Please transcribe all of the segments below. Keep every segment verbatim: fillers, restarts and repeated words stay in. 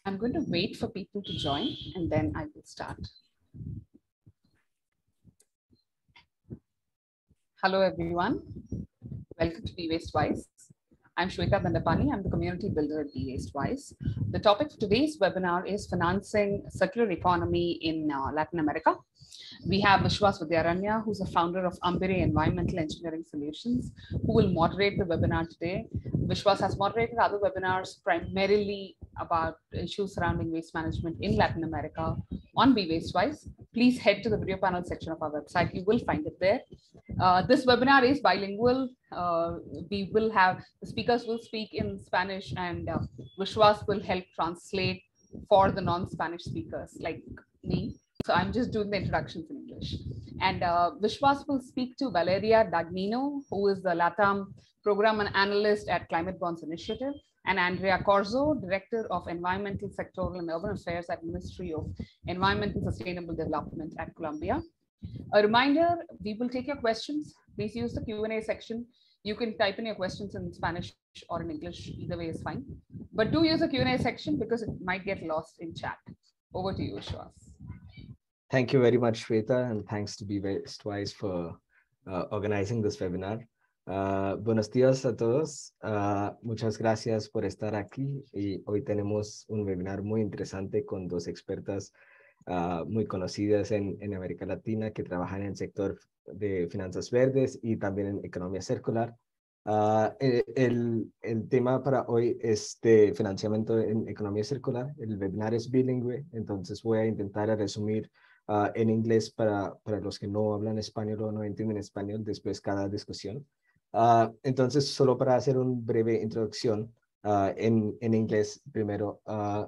I'm going to wait for people to join and then I will start. Hello, everyone. Welcome to Be Waste Wise. I'm Shweta Bandapani. I'm the community builder at Be Waste Wise. The topic for today's webinar is financing circular economy in uh, Latin America. We have Vishwas Vidyaranya, who's a founder of Ambire Environmental Engineering Solutions, who will moderate the webinar today. Vishwas has moderated other webinars primarily about issues surrounding waste management in Latin America on Be Waste Wise. Please head to the video panel section of our website. You will find it there. Uh, this webinar is bilingual. Uh, we will have, the speakers will speak in Spanish and uh, Vishwas will help translate for the non-Spanish speakers like me. So I'm just doing the introductions in English. And uh, Vishwas will speak to Valeria Dagnino, who is the LATAM Program and Analyst at Climate Bonds Initiative, and Andrea Corzo, Director of Environmental, Sectoral and Urban Affairs at Ministry of Environment and Sustainable Development at Colombia. A reminder, we will take your questions. Please use the Q and A section. You can type in your questions in Spanish or in English, either way is fine. But do use the Q and A section because it might get lost in chat. Over to you, Vishwas. Thank you very much, Shweta, and thanks to Be Waste Wise for uh, organizing this webinar. Uh, buenos días a todos. Uh, muchas gracias por estar aquí. Y hoy tenemos un webinar muy interesante con dos expertas uh, muy conocidas en, en América Latina que trabajan en el sector de finanzas verdes y también en economía circular. Uh, el, el tema para hoy es de financiamiento en economía circular. El webinar es bilingüe, entonces voy a intentar resumir Uh, en inglés para, para los que no hablan español o no entienden español después cada discusión. Uh, entonces, solo para hacer una breve introducción uh, en, en inglés primero. Uh,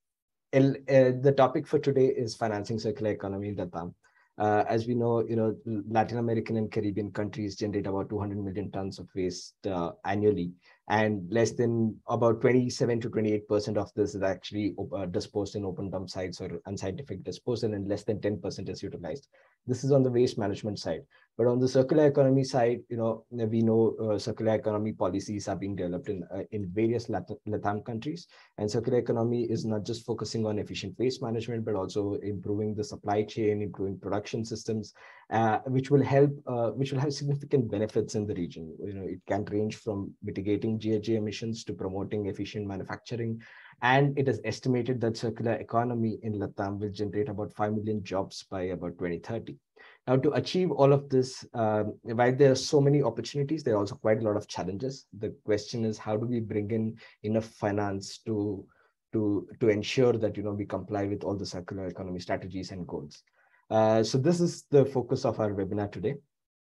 el, uh, the topic for today is financing circular economy in Latam. Uh, as we know, you know, Latin American and Caribbean countries generate about two hundred million tons of waste uh, annually, and less than about twenty-seven to twenty-eight percent of this is actually uh, disposed in open dump sites or unscientific disposal, and less than ten percent is utilized. This is on the waste management side. But on the circular economy side, you know, we know uh, circular economy policies are being developed in, uh, in various Latin, Latam countries. And circular economy is not just focusing on efficient waste management, but also improving the supply chain, improving production systems, uh, which will help, uh, which will have significant benefits in the region. You know, it can range from mitigating G H G emissions to promoting efficient manufacturing. And it is estimated that circular economy in Latam will generate about five million jobs by about twenty thirty. Now, to achieve all of this, um, while there are so many opportunities, there are also quite a lot of challenges. The question is, how do we bring in enough finance to, to, to ensure that, you know, we comply with all the circular economy strategies and goals? Uh, so this is the focus of our webinar today.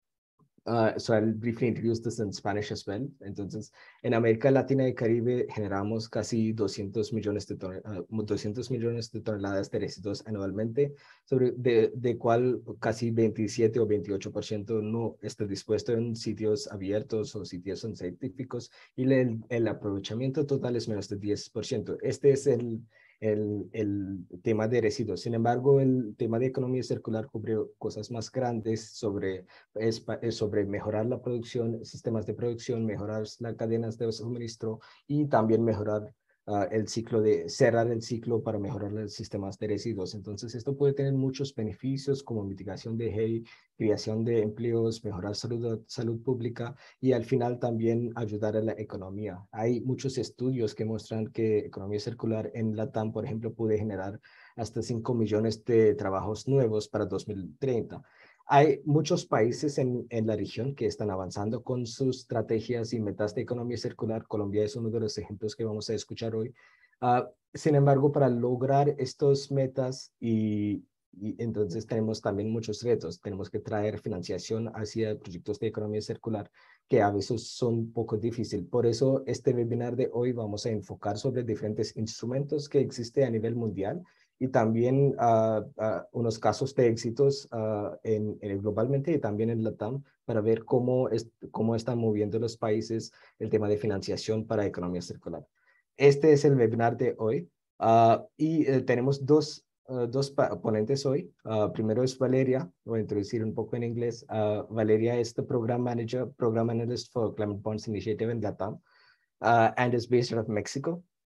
Uh, so I'll briefly introduce this in Spanish as well. Entonces, en América Latina y Caribe generamos casi doscientos millones de, uh, doscientos millones de toneladas de residuos anualmente, sobre de, de cual casi veintisiete o veintiocho por ciento no está dispuesto en sitios abiertos o sitios científicos, y el, el aprovechamiento total es menos de diez por ciento. Este es el El, el tema de residuos. Sin embargo, el tema de economía circular cubre cosas más grandes sobre, es, es sobre mejorar la producción, sistemas de producción, mejorar las cadenas de suministro y también mejorar uh, el ciclo de, cerrar el ciclo para mejorar los sistemas de residuos. Entonces, esto puede tener muchos beneficios como mitigación de G E I, creación de empleos, mejorar salud, salud pública y al final también ayudar a la economía. Hay muchos estudios que muestran que economía circular en Latam, por ejemplo, puede generar hasta cinco millones de trabajos nuevos para dos mil treinta. Hay muchos países en, en la región que están avanzando con sus estrategias y metas de economía circular. Colombia es uno de los ejemplos que vamos a escuchar hoy. Uh, sin embargo, para lograr estas metas y Y entonces tenemos también muchos retos. Tenemos que traer financiación hacia proyectos de economía circular que a veces son un poco difíciles. Por eso este webinar de hoy vamos a enfocar sobre diferentes instrumentos que existen a nivel mundial y también uh, uh, unos casos de éxitos uh, en, en globalmente y también en Latam para ver cómo, es, cómo están moviendo los países el tema de financiación para economía circular. Este es el webinar de hoy uh, y uh, tenemos dos Uh, dos ponentes hoy. Uh, primero es Valeria, voy a introducir un poco en inglés. Uh, Valeria is the Program Manager, Program Analyst for Climate Bonds Initiative in Latam, uh, and is based out of Mexico.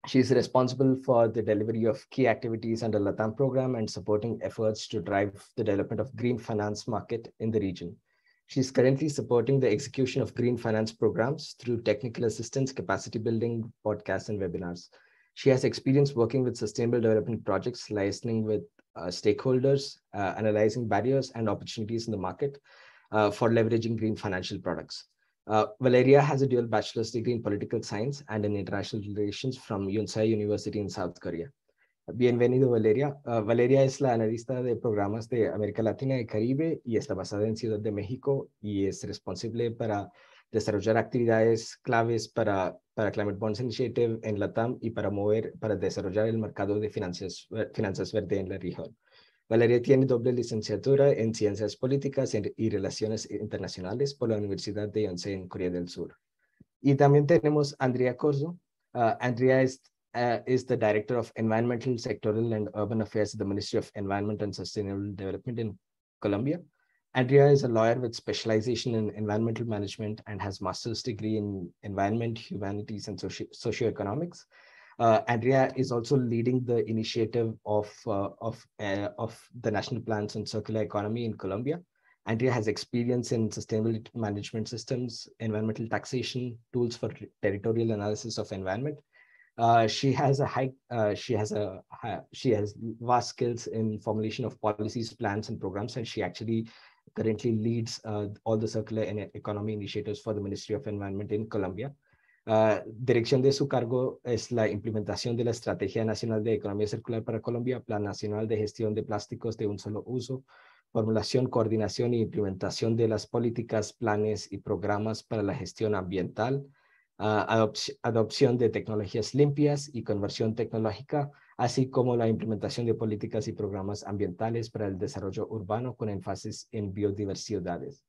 She is responsible for the delivery of key activities under LATAM program and supporting efforts to drive the development of green finance market in the region. She is currently supporting the execution of green finance programs through technical assistance, capacity building, podcasts, and webinars. She has experience working with sustainable development projects, listening with uh, stakeholders, uh, analyzing barriers and opportunities in the market uh, for leveraging green financial products. Uh, Valeria has a dual bachelor's degree in political science and in international relations from Yonsei University in South Korea. Bienvenido, Valeria. Uh, Valeria es la analista de programas de América Latina y Caribe y está basada en Ciudad de México y es responsable para desarrollar actividades claves para, para Climate Bonds Initiative en LATAM y para mover, para desarrollar el mercado de finanzas, finanzas verde en la región. Valeria tiene doble licenciatura en Ciencias Políticas y Relaciones Internacionales por la Universidad de Yonsei en Corea del Sur. Y también tenemos a Andrea Corzo. Uh, Andrea is, uh, is the Director of Environmental, Sectoral and Urban Affairs at the Ministry of Environment and Sustainable Development in Colombia. Andrea is a lawyer with specialization in environmental management and has master's degree in environment, humanities, and soci socioeconomics. Uh, Andrea is also leading the initiative of, uh, of, uh, of the National Plans on Circular Economy in Colombia. Andrea has experience in sustainable management systems, environmental taxation, tools for territorial analysis of environment. Uh, she has a high, uh, she has a, she has vast skills in formulation of policies, plans, and programs, and she actually currently leads uh, all the circular economy initiatives for the Ministry of Environment in Colombia. Uh, dirección de su cargo es la implementación de la Estrategia Nacional de Economía Circular para Colombia, Plan Nacional de Gestión de Plásticos de un Solo Uso, formulación, coordinación e implementación de las políticas, planes y programas para la gestión ambiental, uh, adop adopción de tecnologías limpias y conversión tecnológica, así como la implementación de políticas y programas ambientales para el desarrollo urbano con énfasis en biodiversidades.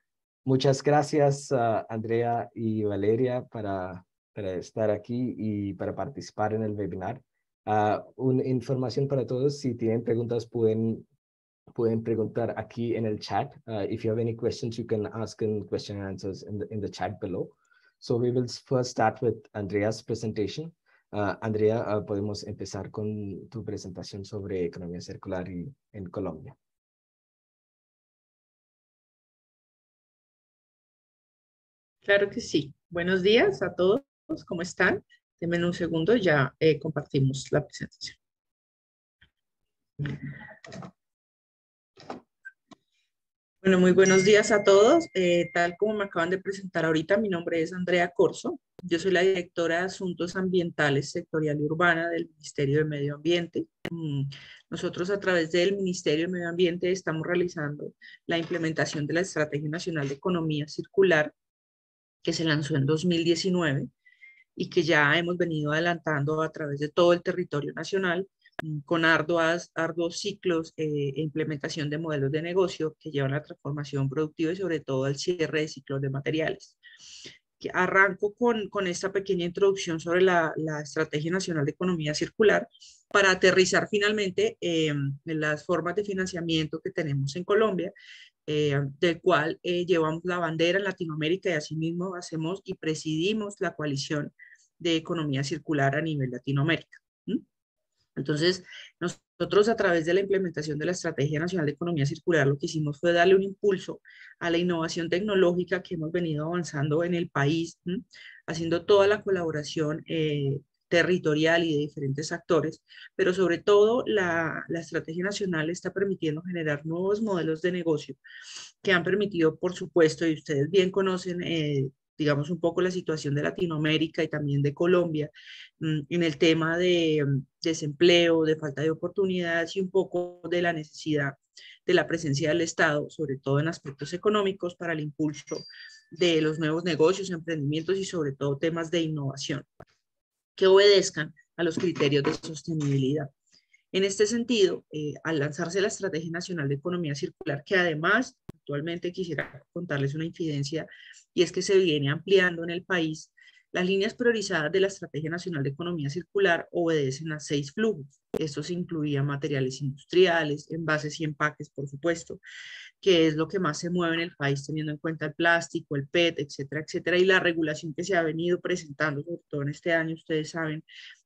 Muchas gracias, uh, Andrea y Valeria, para, para estar aquí y para participar en el webinar. Uh, una información para todos, si tienen preguntas pueden, pueden preguntar aquí en el chat. Uh, if you have any questions, you can ask in question and answers in the, in the chat below. So we will first start with Andrea's presentation. Uh, Andrea, uh, podemos empezar con tu presentación sobre economía circular y, en Colombia. Claro que sí. Buenos días a todos. ¿Cómo están? Denme un segundo, ya eh, compartimos la presentación. Bueno, muy buenos días a todos. Eh, tal como me acaban de presentar ahorita, mi nombre es Andrea Corzo. Yo soy la directora de Asuntos Ambientales Sectorial y Urbana del Ministerio de Medio Ambiente. Nosotros a través del Ministerio de Medio Ambiente estamos realizando la implementación de la Estrategia Nacional de Economía Circular que se lanzó en dos mil diecinueve y que ya hemos venido adelantando a través de todo el territorio nacional con arduas, arduos ciclos eh, e implementación de modelos de negocio que llevan a la transformación productiva y sobre todo al cierre de ciclos de materiales. Que arranco con, con esta pequeña introducción sobre la, la Estrategia Nacional de Economía Circular para aterrizar finalmente eh, en las formas de financiamiento que tenemos en Colombia, eh, del cual eh, llevamos la bandera en Latinoamérica y asimismo hacemos y presidimos la coalición de economía circular a nivel Latinoamérica. ¿Mm? Entonces, nosotros a través de la implementación de la Estrategia Nacional de Economía Circular lo que hicimos fue darle un impulso a la innovación tecnológica que hemos venido avanzando en el país, ¿m? Haciendo toda la colaboración eh, territorial y de diferentes actores, pero sobre todo la, la Estrategia Nacional está permitiendo generar nuevos modelos de negocio que han permitido, por supuesto, y ustedes bien conocen, eh, digamos, un poco la situación de Latinoamérica y también de Colombia, mmm, en el tema de um, desempleo, de falta de oportunidades y un poco de la necesidad de la presencia del Estado, sobre todo en aspectos económicos, para el impulso de los nuevos negocios, emprendimientos y sobre todo temas de innovación que obedezcan a los criterios de sostenibilidad. En este sentido, eh, al lanzarse la Estrategia Nacional de Economía Circular, que además actualmente quisiera contarles una infidencia, y es que se viene ampliando en el país, las líneas priorizadas de la Estrategia Nacional de Economía Circular obedecen a seis flujos. Estos incluían materiales industriales, envases y empaques, por supuesto, que es lo que más se mueve en el país, teniendo en cuenta el plástico, el P E T, etcétera, etcétera, y la regulación que se ha venido presentando, sobre todo en este año, ustedes saben,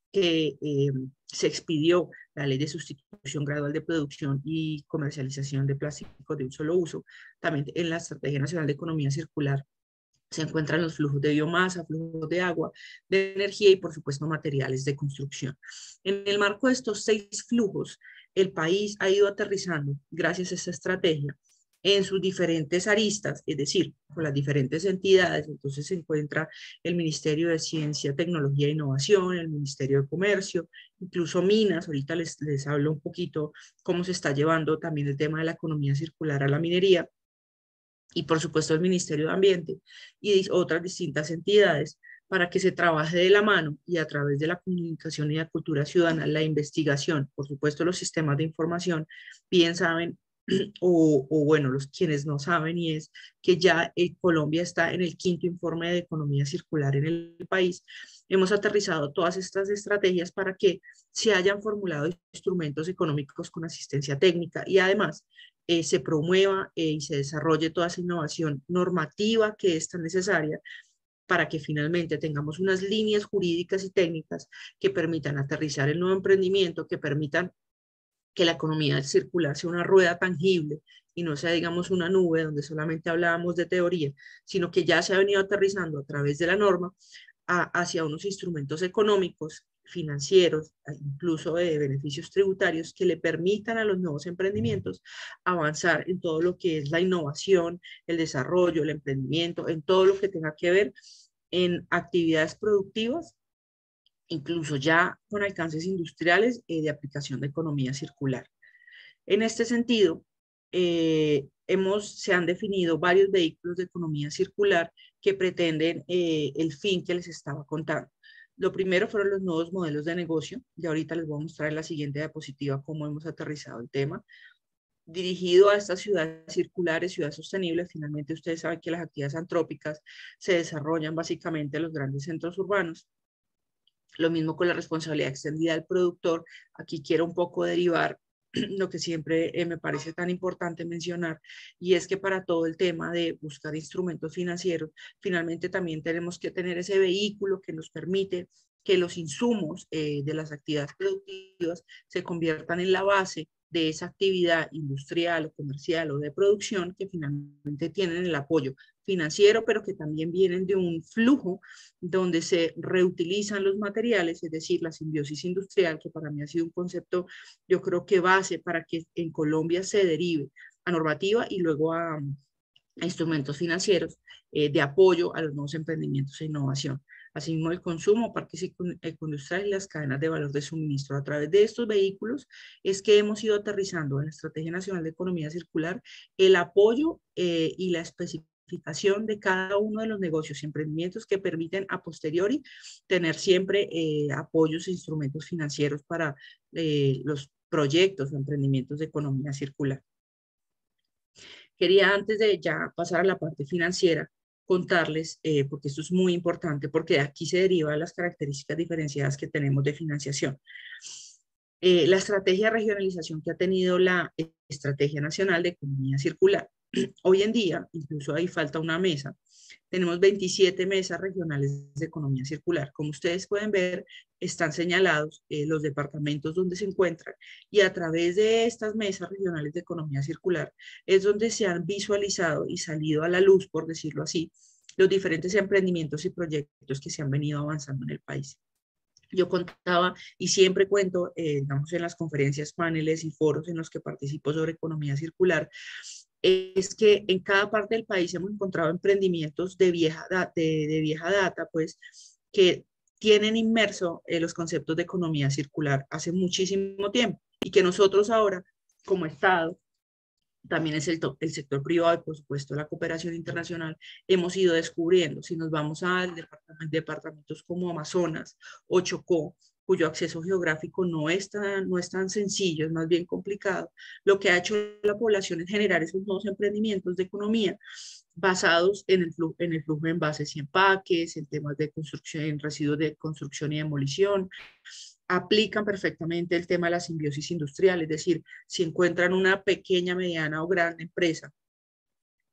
que eh, se expidió la ley de sustitución gradual de producción y comercialización de plásticos de un solo uso. También en la Estrategia Nacional de Economía Circular se encuentran los flujos de biomasa, flujos de agua, de energía y, por supuesto, materiales de construcción. En el marco de estos seis flujos, el país ha ido aterrizando, gracias a esta estrategia, en sus diferentes aristas, es decir, con las diferentes entidades. Entonces se encuentra el Ministerio de Ciencia, Tecnología e Innovación, el Ministerio de Comercio, incluso Minas. Ahorita les, les hablo un poquito cómo se está llevando también el tema de la economía circular a la minería, y por supuesto el Ministerio de Ambiente y otras distintas entidades, para que se trabaje de la mano y a través de la comunicación y la cultura ciudadana, la investigación, por supuesto los sistemas de información, bien saben, o, o bueno, los quienes no saben, y es que ya eh, Colombia está en el quinto informe de economía circular en el país. Hemos aterrizado todas estas estrategias para que se hayan formulado instrumentos económicos con asistencia técnica y además eh, se promueva eh, y se desarrolle toda esa innovación normativa que es tan necesaria para que finalmente tengamos unas líneas jurídicas y técnicas que permitan aterrizar el nuevo emprendimiento, que permitan que la economía circular sea una rueda tangible y no sea, digamos, una nube donde solamente hablábamos de teoría, sino que ya se ha venido aterrizando a través de la norma a, hacia unos instrumentos económicos, financieros, incluso de beneficios tributarios que le permitan a los nuevos emprendimientos avanzar en todo lo que es la innovación, el desarrollo, el emprendimiento, en todo lo que tenga que ver en actividades productivas, incluso ya con alcances industriales eh, de aplicación de economía circular. En este sentido, eh, hemos, se han definido varios vehículos de economía circular que pretenden eh, el fin que les estaba contando. Lo primero fueron los nuevos modelos de negocio, y ahorita les voy a mostrar en la siguiente diapositiva cómo hemos aterrizado el tema. Dirigido a estas ciudades circulares, ciudades sostenibles, finalmente ustedes saben que las actividades antrópicas se desarrollan básicamente en los grandes centros urbanos. Lo mismo con la responsabilidad extendida del productor. Aquí quiero un poco derivar lo que siempre eh, me parece tan importante mencionar, y es que para todo el tema de buscar instrumentos financieros, finalmente también tenemos que tener ese vehículo que nos permite que los insumos eh, de las actividades productivas se conviertan en la base de esa actividad industrial o comercial o de producción, que finalmente tienen el apoyo financiero, pero que también vienen de un flujo donde se reutilizan los materiales, es decir, la simbiosis industrial, que para mí ha sido un concepto, yo creo que base para que en Colombia se derive a normativa y luego a, a instrumentos financieros eh, de apoyo a los nuevos emprendimientos e innovación. Asimismo, el consumo, parques ecoindustriales y las cadenas de valor de suministro. A través de estos vehículos es que hemos ido aterrizando en la Estrategia Nacional de Economía Circular el apoyo eh, y la especificación de cada uno de los negocios y emprendimientos que permiten a posteriori tener siempre eh, apoyos e instrumentos financieros para eh, los proyectos o emprendimientos de economía circular. Quería, antes de ya pasar a la parte financiera, contarles, eh, porque esto es muy importante, porque de aquí se derivan las características diferenciadas que tenemos de financiación. Eh, la estrategia de regionalización que ha tenido la Estrategia Nacional de Economía Circular. Hoy en día, incluso ahí falta una mesa, tenemos veintisiete mesas regionales de economía circular. Como ustedes pueden ver, están señalados eh, los departamentos donde se encuentran, y a través de estas mesas regionales de economía circular es donde se han visualizado y salido a la luz, por decirlo así, los diferentes emprendimientos y proyectos que se han venido avanzando en el país. Yo contaba y siempre cuento, eh, digamos, en las conferencias, paneles y foros en los que participo sobre economía circular, es que en cada parte del país hemos encontrado emprendimientos de vieja, de, de vieja data, pues, que tienen inmerso eh, los conceptos de economía circular hace muchísimo tiempo, y que nosotros ahora, como Estado, también es el, el sector privado y por supuesto la cooperación internacional, hemos ido descubriendo. Si nos vamos a departamentos, departamentos como Amazonas o Chocó, cuyo acceso geográfico no es, tan, no es tan sencillo, es más bien complicado, lo que ha hecho la población es generar esos nuevos emprendimientos de economía basados en el, flujo, en el flujo de envases y empaques, en temas de construcción, en residuos de construcción y demolición. Aplican perfectamente el tema de la simbiosis industrial, es decir, si encuentran una pequeña, mediana o grande empresa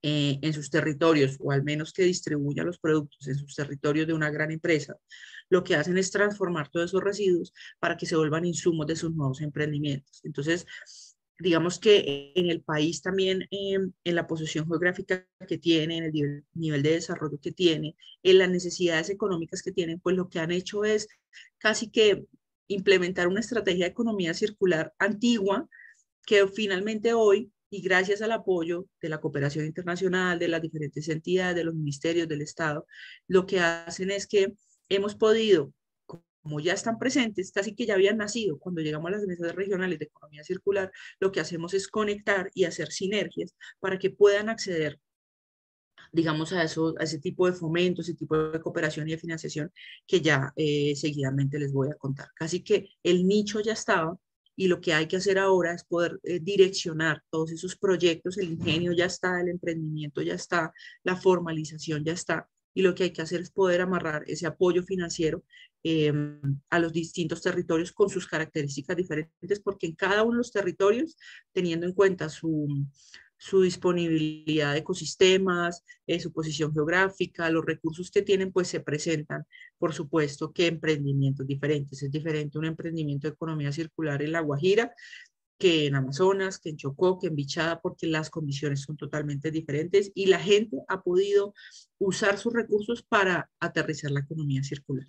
eh, en sus territorios, o al menos que distribuya los productos en sus territorios de una gran empresa, lo que hacen es transformar todos esos residuos para que se vuelvan insumos de sus nuevos emprendimientos. Entonces, digamos que en el país también, eh, en la posición geográfica que tiene, en el nivel, nivel de desarrollo que tiene, en las necesidades económicas que tienen, pues lo que han hecho es casi que implementar una estrategia de economía circular antigua que finalmente hoy, y gracias al apoyo de la cooperación internacional, de las diferentes entidades, de los ministerios del Estado, lo que hacen es que hemos podido, como ya están presentes, casi que ya habían nacido cuando llegamos a las mesas regionales de economía circular, lo que hacemos es conectar y hacer sinergias para que puedan acceder, digamos, a, eso, a ese tipo de fomento, ese tipo de cooperación y de financiación que ya eh, seguidamente les voy a contar. Casi que el nicho ya estaba y lo que hay que hacer ahora es poder eh, direccionar todos esos proyectos, el ingenio ya está, el emprendimiento ya está, la formalización ya está, y lo que hay que hacer es poder amarrar ese apoyo financiero eh, a los distintos territorios con sus características diferentes, porque en cada uno de los territorios, teniendo en cuenta su, su disponibilidad de ecosistemas, eh, su posición geográfica, los recursos que tienen, pues se presentan, por supuesto, que emprendimientos diferentes. Es diferente un emprendimiento de economía circular en La Guajira que en Amazonas, que en Chocó, que en Bichada, porque las condiciones son totalmente diferentes y la gente ha podido usar sus recursos para aterrizar la economía circular.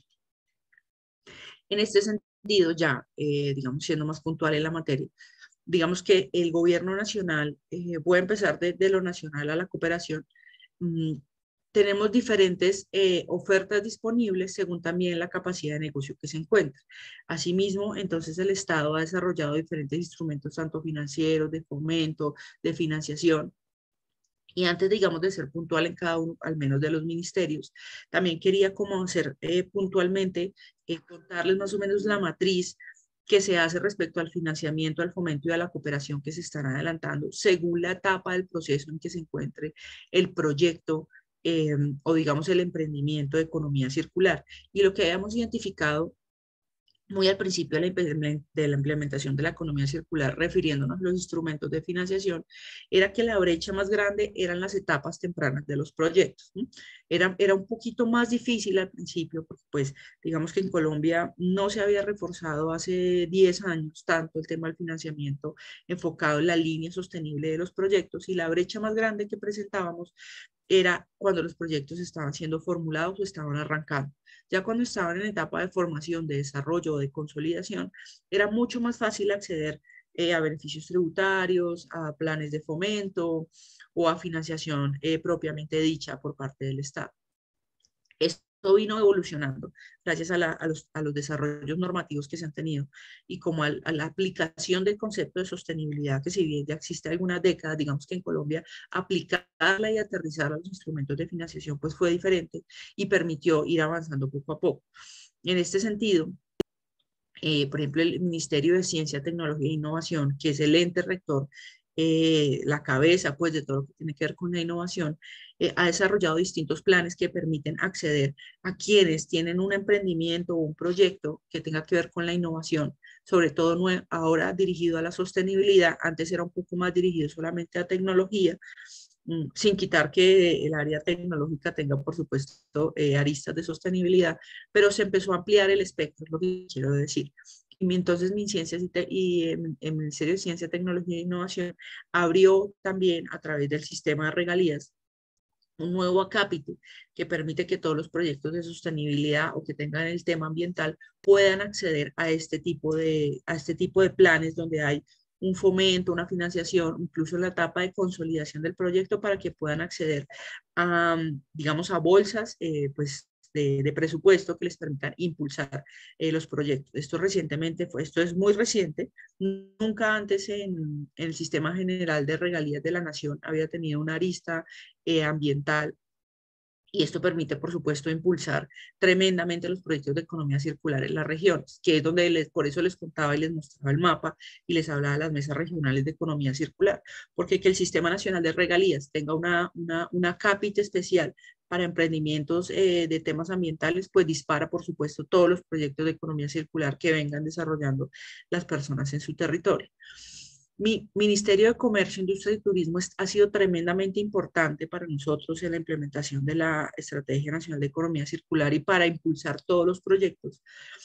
En este sentido, ya, eh, digamos, siendo más puntual en la materia, digamos que el gobierno nacional, eh, voy a empezar de, de lo nacional a la cooperación, mmm, tenemos diferentes eh, ofertas disponibles según también la capacidad de negocio que se encuentra. Asimismo, entonces el Estado ha desarrollado diferentes instrumentos, tanto financieros, de fomento, de financiación. Y antes, digamos, de ser puntual en cada uno, al menos de los ministerios, también quería como hacer eh, puntualmente, eh, contarles más o menos la matriz que se hace respecto al financiamiento, al fomento y a la cooperación que se están adelantando según la etapa del proceso en que se encuentre el proyecto eh, o digamos el emprendimiento de economía circular. Y lo que hayamos identificado muy al principio de la, de la implementación de la economía circular, refiriéndonos a los instrumentos de financiación, era que la brecha más grande eran las etapas tempranas de los proyectos. ¿Sí? Era, era un poquito más difícil al principio, porque pues digamos que en Colombia no se había reforzado hace diez años tanto el tema del financiamiento enfocado en la línea sostenible de los proyectos, y la brecha más grande que presentábamos era cuando los proyectos estaban siendo formulados o estaban arrancando. Ya cuando estaban en etapa de formación, de desarrollo o de consolidación, era mucho más fácil acceder eh, a beneficios tributarios, a planes de fomento o a financiación eh, propiamente dicha por parte del Estado. Esto vino evolucionando gracias a, la, a, los, a los desarrollos normativos que se han tenido y como a, a la aplicación del concepto de sostenibilidad, que si bien ya existe algunas décadas, digamos que en Colombia aplicarla y aterrizarla a los instrumentos de financiación pues fue diferente y permitió ir avanzando poco a poco. En este sentido, eh, por ejemplo, el Ministerio de Ciencia, Tecnología e Innovación, que es el ente rector, eh, la cabeza pues de todo lo que tiene que ver con la innovación, eh, ha desarrollado distintos planes que permiten acceder a quienes tienen un emprendimiento o un proyecto que tenga que ver con la innovación, sobre todo ahora dirigido a la sostenibilidad. Antes era un poco más dirigido solamente a tecnología, sin quitar que el área tecnológica tenga, por supuesto, eh, aristas de sostenibilidad, pero se empezó a ampliar el espectro, es lo que quiero decir. Y entonces mi ciencias y, y el, el Ministerio de Ciencia, Tecnología e Innovación abrió también a través del sistema de regalías un nuevo acápite que permite que todos los proyectos de sostenibilidad o que tengan el tema ambiental puedan acceder a este tipo de, a este tipo de planes donde hay un fomento, una financiación, incluso en la etapa de consolidación del proyecto para que puedan acceder a, digamos, a bolsas, eh, pues, de, de presupuesto que les permitan impulsar eh, los proyectos. Esto recientemente fue, esto es muy reciente, nunca antes en, en el sistema general de regalías de la nación había tenido una arista eh, ambiental. Y esto permite, por supuesto, impulsar tremendamente los proyectos de economía circular en las regiones, que es donde les, por eso les contaba y les mostraba el mapa y les hablaba de las mesas regionales de economía circular, porque que el Sistema Nacional de Regalías tenga una, una, una cápita especial para emprendimientos eh, de temas ambientales, pues dispara, por supuesto, todos los proyectos de economía circular que vengan desarrollando las personas en su territorio. Mi Ministerio de Comercio, Industria y Turismo es, ha sido tremendamente importante para nosotros en la implementación de la Estrategia Nacional de Economía Circular y para impulsar todos los proyectos,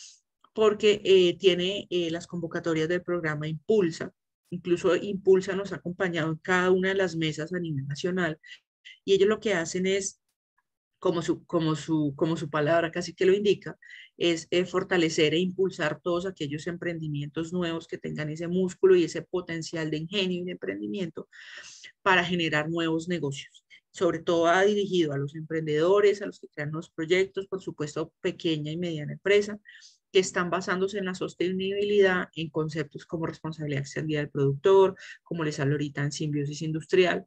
porque eh, tiene eh, las convocatorias del programa Impulsa. Incluso Impulsa nos ha acompañado en cada una de las mesas a nivel nacional, y ellos lo que hacen es, como su, como su, como su palabra casi que lo indica, es eh, fortalecer e impulsar todos aquellos emprendimientos nuevos que tengan ese músculo y ese potencial de ingenio y de emprendimiento para generar nuevos negocios. Sobre todo ha dirigido a los emprendedores, a los que crean nuevos proyectos, por supuesto pequeña y mediana empresa, que están basándose en la sostenibilidad en conceptos como responsabilidad extendida del productor, como les hablo ahorita en simbiosis industrial,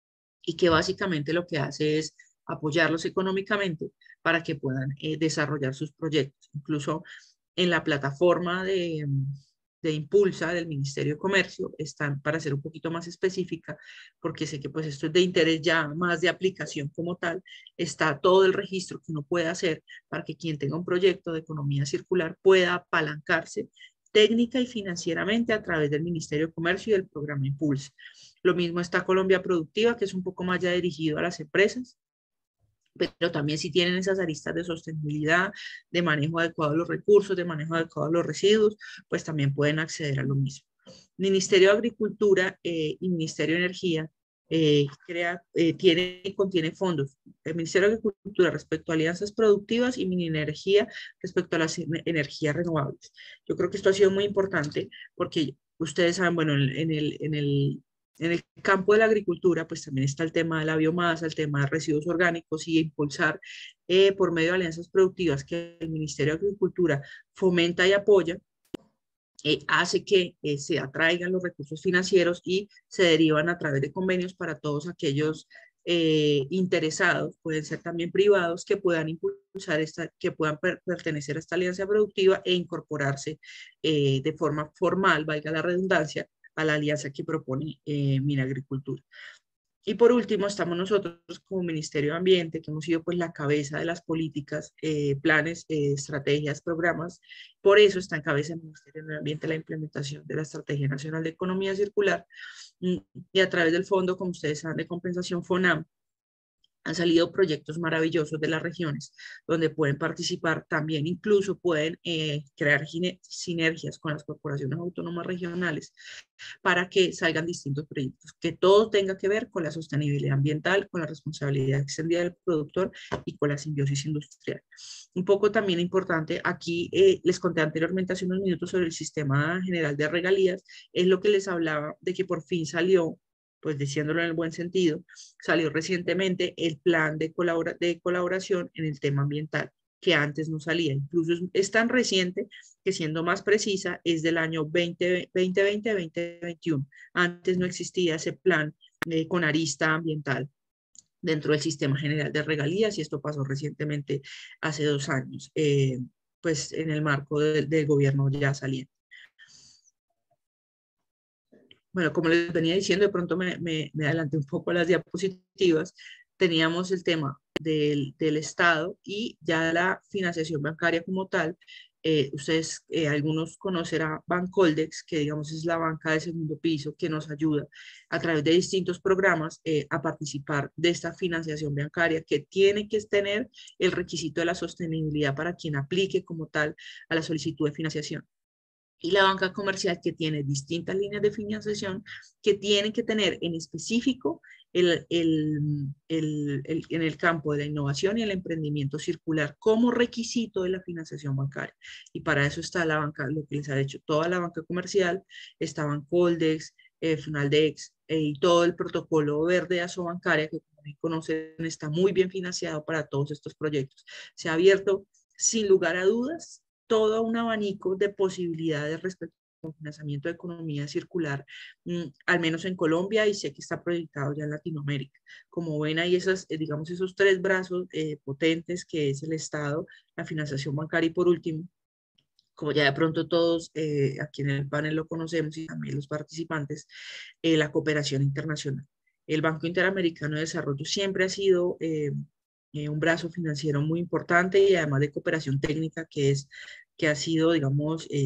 y que básicamente lo que hace es apoyarlos económicamente para que puedan eh, desarrollar sus proyectos. Incluso en la plataforma de, de Impulsa del Ministerio de Comercio están, para ser un poquito más específica, porque sé que pues esto es de interés ya más de aplicación como tal, está todo el registro que uno puede hacer para que quien tenga un proyecto de economía circular pueda apalancarse técnica y financieramente a través del Ministerio de Comercio y del programa Impulsa. Lo mismo está Colombia Productiva, que es un poco más ya dirigido a las empresas, pero también si tienen esas aristas de sostenibilidad, de manejo adecuado de los recursos, de manejo adecuado de los residuos, pues también pueden acceder a lo mismo. Ministerio de Agricultura eh, y Ministerio de Energía eh, crea, eh, tiene y contiene fondos. El Ministerio de Agricultura respecto a alianzas productivas y Minenergía respecto a las energías renovables. Yo creo que esto ha sido muy importante porque ustedes saben, bueno, en el, en el En el campo de la agricultura, pues también está el tema de la biomasa, el tema de residuos orgánicos y impulsar eh, por medio de alianzas productivas que el Ministerio de Agricultura fomenta y apoya, eh, hace que eh, se atraigan los recursos financieros y se derivan a través de convenios para todos aquellos eh, interesados, pueden ser también privados, que puedan impulsar esta, que puedan per pertenecer a esta alianza productiva e incorporarse eh, de forma formal, valga la redundancia, a la alianza que propone eh, Minagricultura. Y por último, estamos nosotros como Ministerio de Ambiente, que hemos sido pues la cabeza de las políticas, eh, planes, eh, estrategias, programas. Por eso está en cabeza del Ministerio de Ambiente la implementación de la Estrategia Nacional de Economía Circular, y a través del Fondo, como ustedes saben, de Compensación FONAM, han salido proyectos maravillosos de las regiones donde pueden participar, también incluso pueden eh, crear sinergias con las corporaciones autónomas regionales para que salgan distintos proyectos, que todo tenga que ver con la sostenibilidad ambiental, con la responsabilidad extendida del productor y con la simbiosis industrial. Un poco también importante, aquí eh, les conté anteriormente hace unos minutos sobre el Sistema General de Regalías, es lo que les hablaba de que por fin salió, pues diciéndolo en el buen sentido, salió recientemente el plan de, colabora de colaboración en el tema ambiental, que antes no salía. Incluso es, es tan reciente que, siendo más precisa, es del año veinte veinte veinte veintiuno. Antes no existía ese plan eh, con arista ambiental dentro del Sistema General de Regalías, y esto pasó recientemente hace dos años, eh, pues en el marco de, del gobierno ya saliente. Bueno, como les venía diciendo, de pronto me, me, me adelanté un poco a las diapositivas. Teníamos el tema del, del Estado y ya la financiación bancaria como tal. Eh, ustedes, eh, algunos conocerán Bancoldex, que digamos es la banca de segundo piso que nos ayuda a través de distintos programas eh, a participar de esta financiación bancaria, que tiene que tener el requisito de la sostenibilidad para quien aplique como tal a la solicitud de financiación. Y la banca comercial, que tiene distintas líneas de financiación que tienen que tener en específico el, el, el, el, en el campo de la innovación y el emprendimiento circular como requisito de la financiación bancaria. Y para eso está la banca, lo que les ha hecho toda la banca comercial, está Bancoldex, eh, Finaldex eh, y todo el protocolo verde asobancaria, que como conocen está muy bien financiado para todos estos proyectos. Se ha abierto sin lugar a dudas todo un abanico de posibilidades respecto al financiamiento de economía circular, mmm, al menos en Colombia, y sé que está proyectado ya en Latinoamérica. Como ven, hay esas, eh, digamos, esos tres brazos eh, potentes, que es el Estado, la financiación bancaria y, por último, como ya de pronto todos eh, aquí en el panel lo conocemos y también los participantes, eh, la cooperación internacional. El Banco Interamericano de Desarrollo siempre ha sido eh, Eh, un brazo financiero muy importante, y además de cooperación técnica, que es que ha sido, digamos, eh,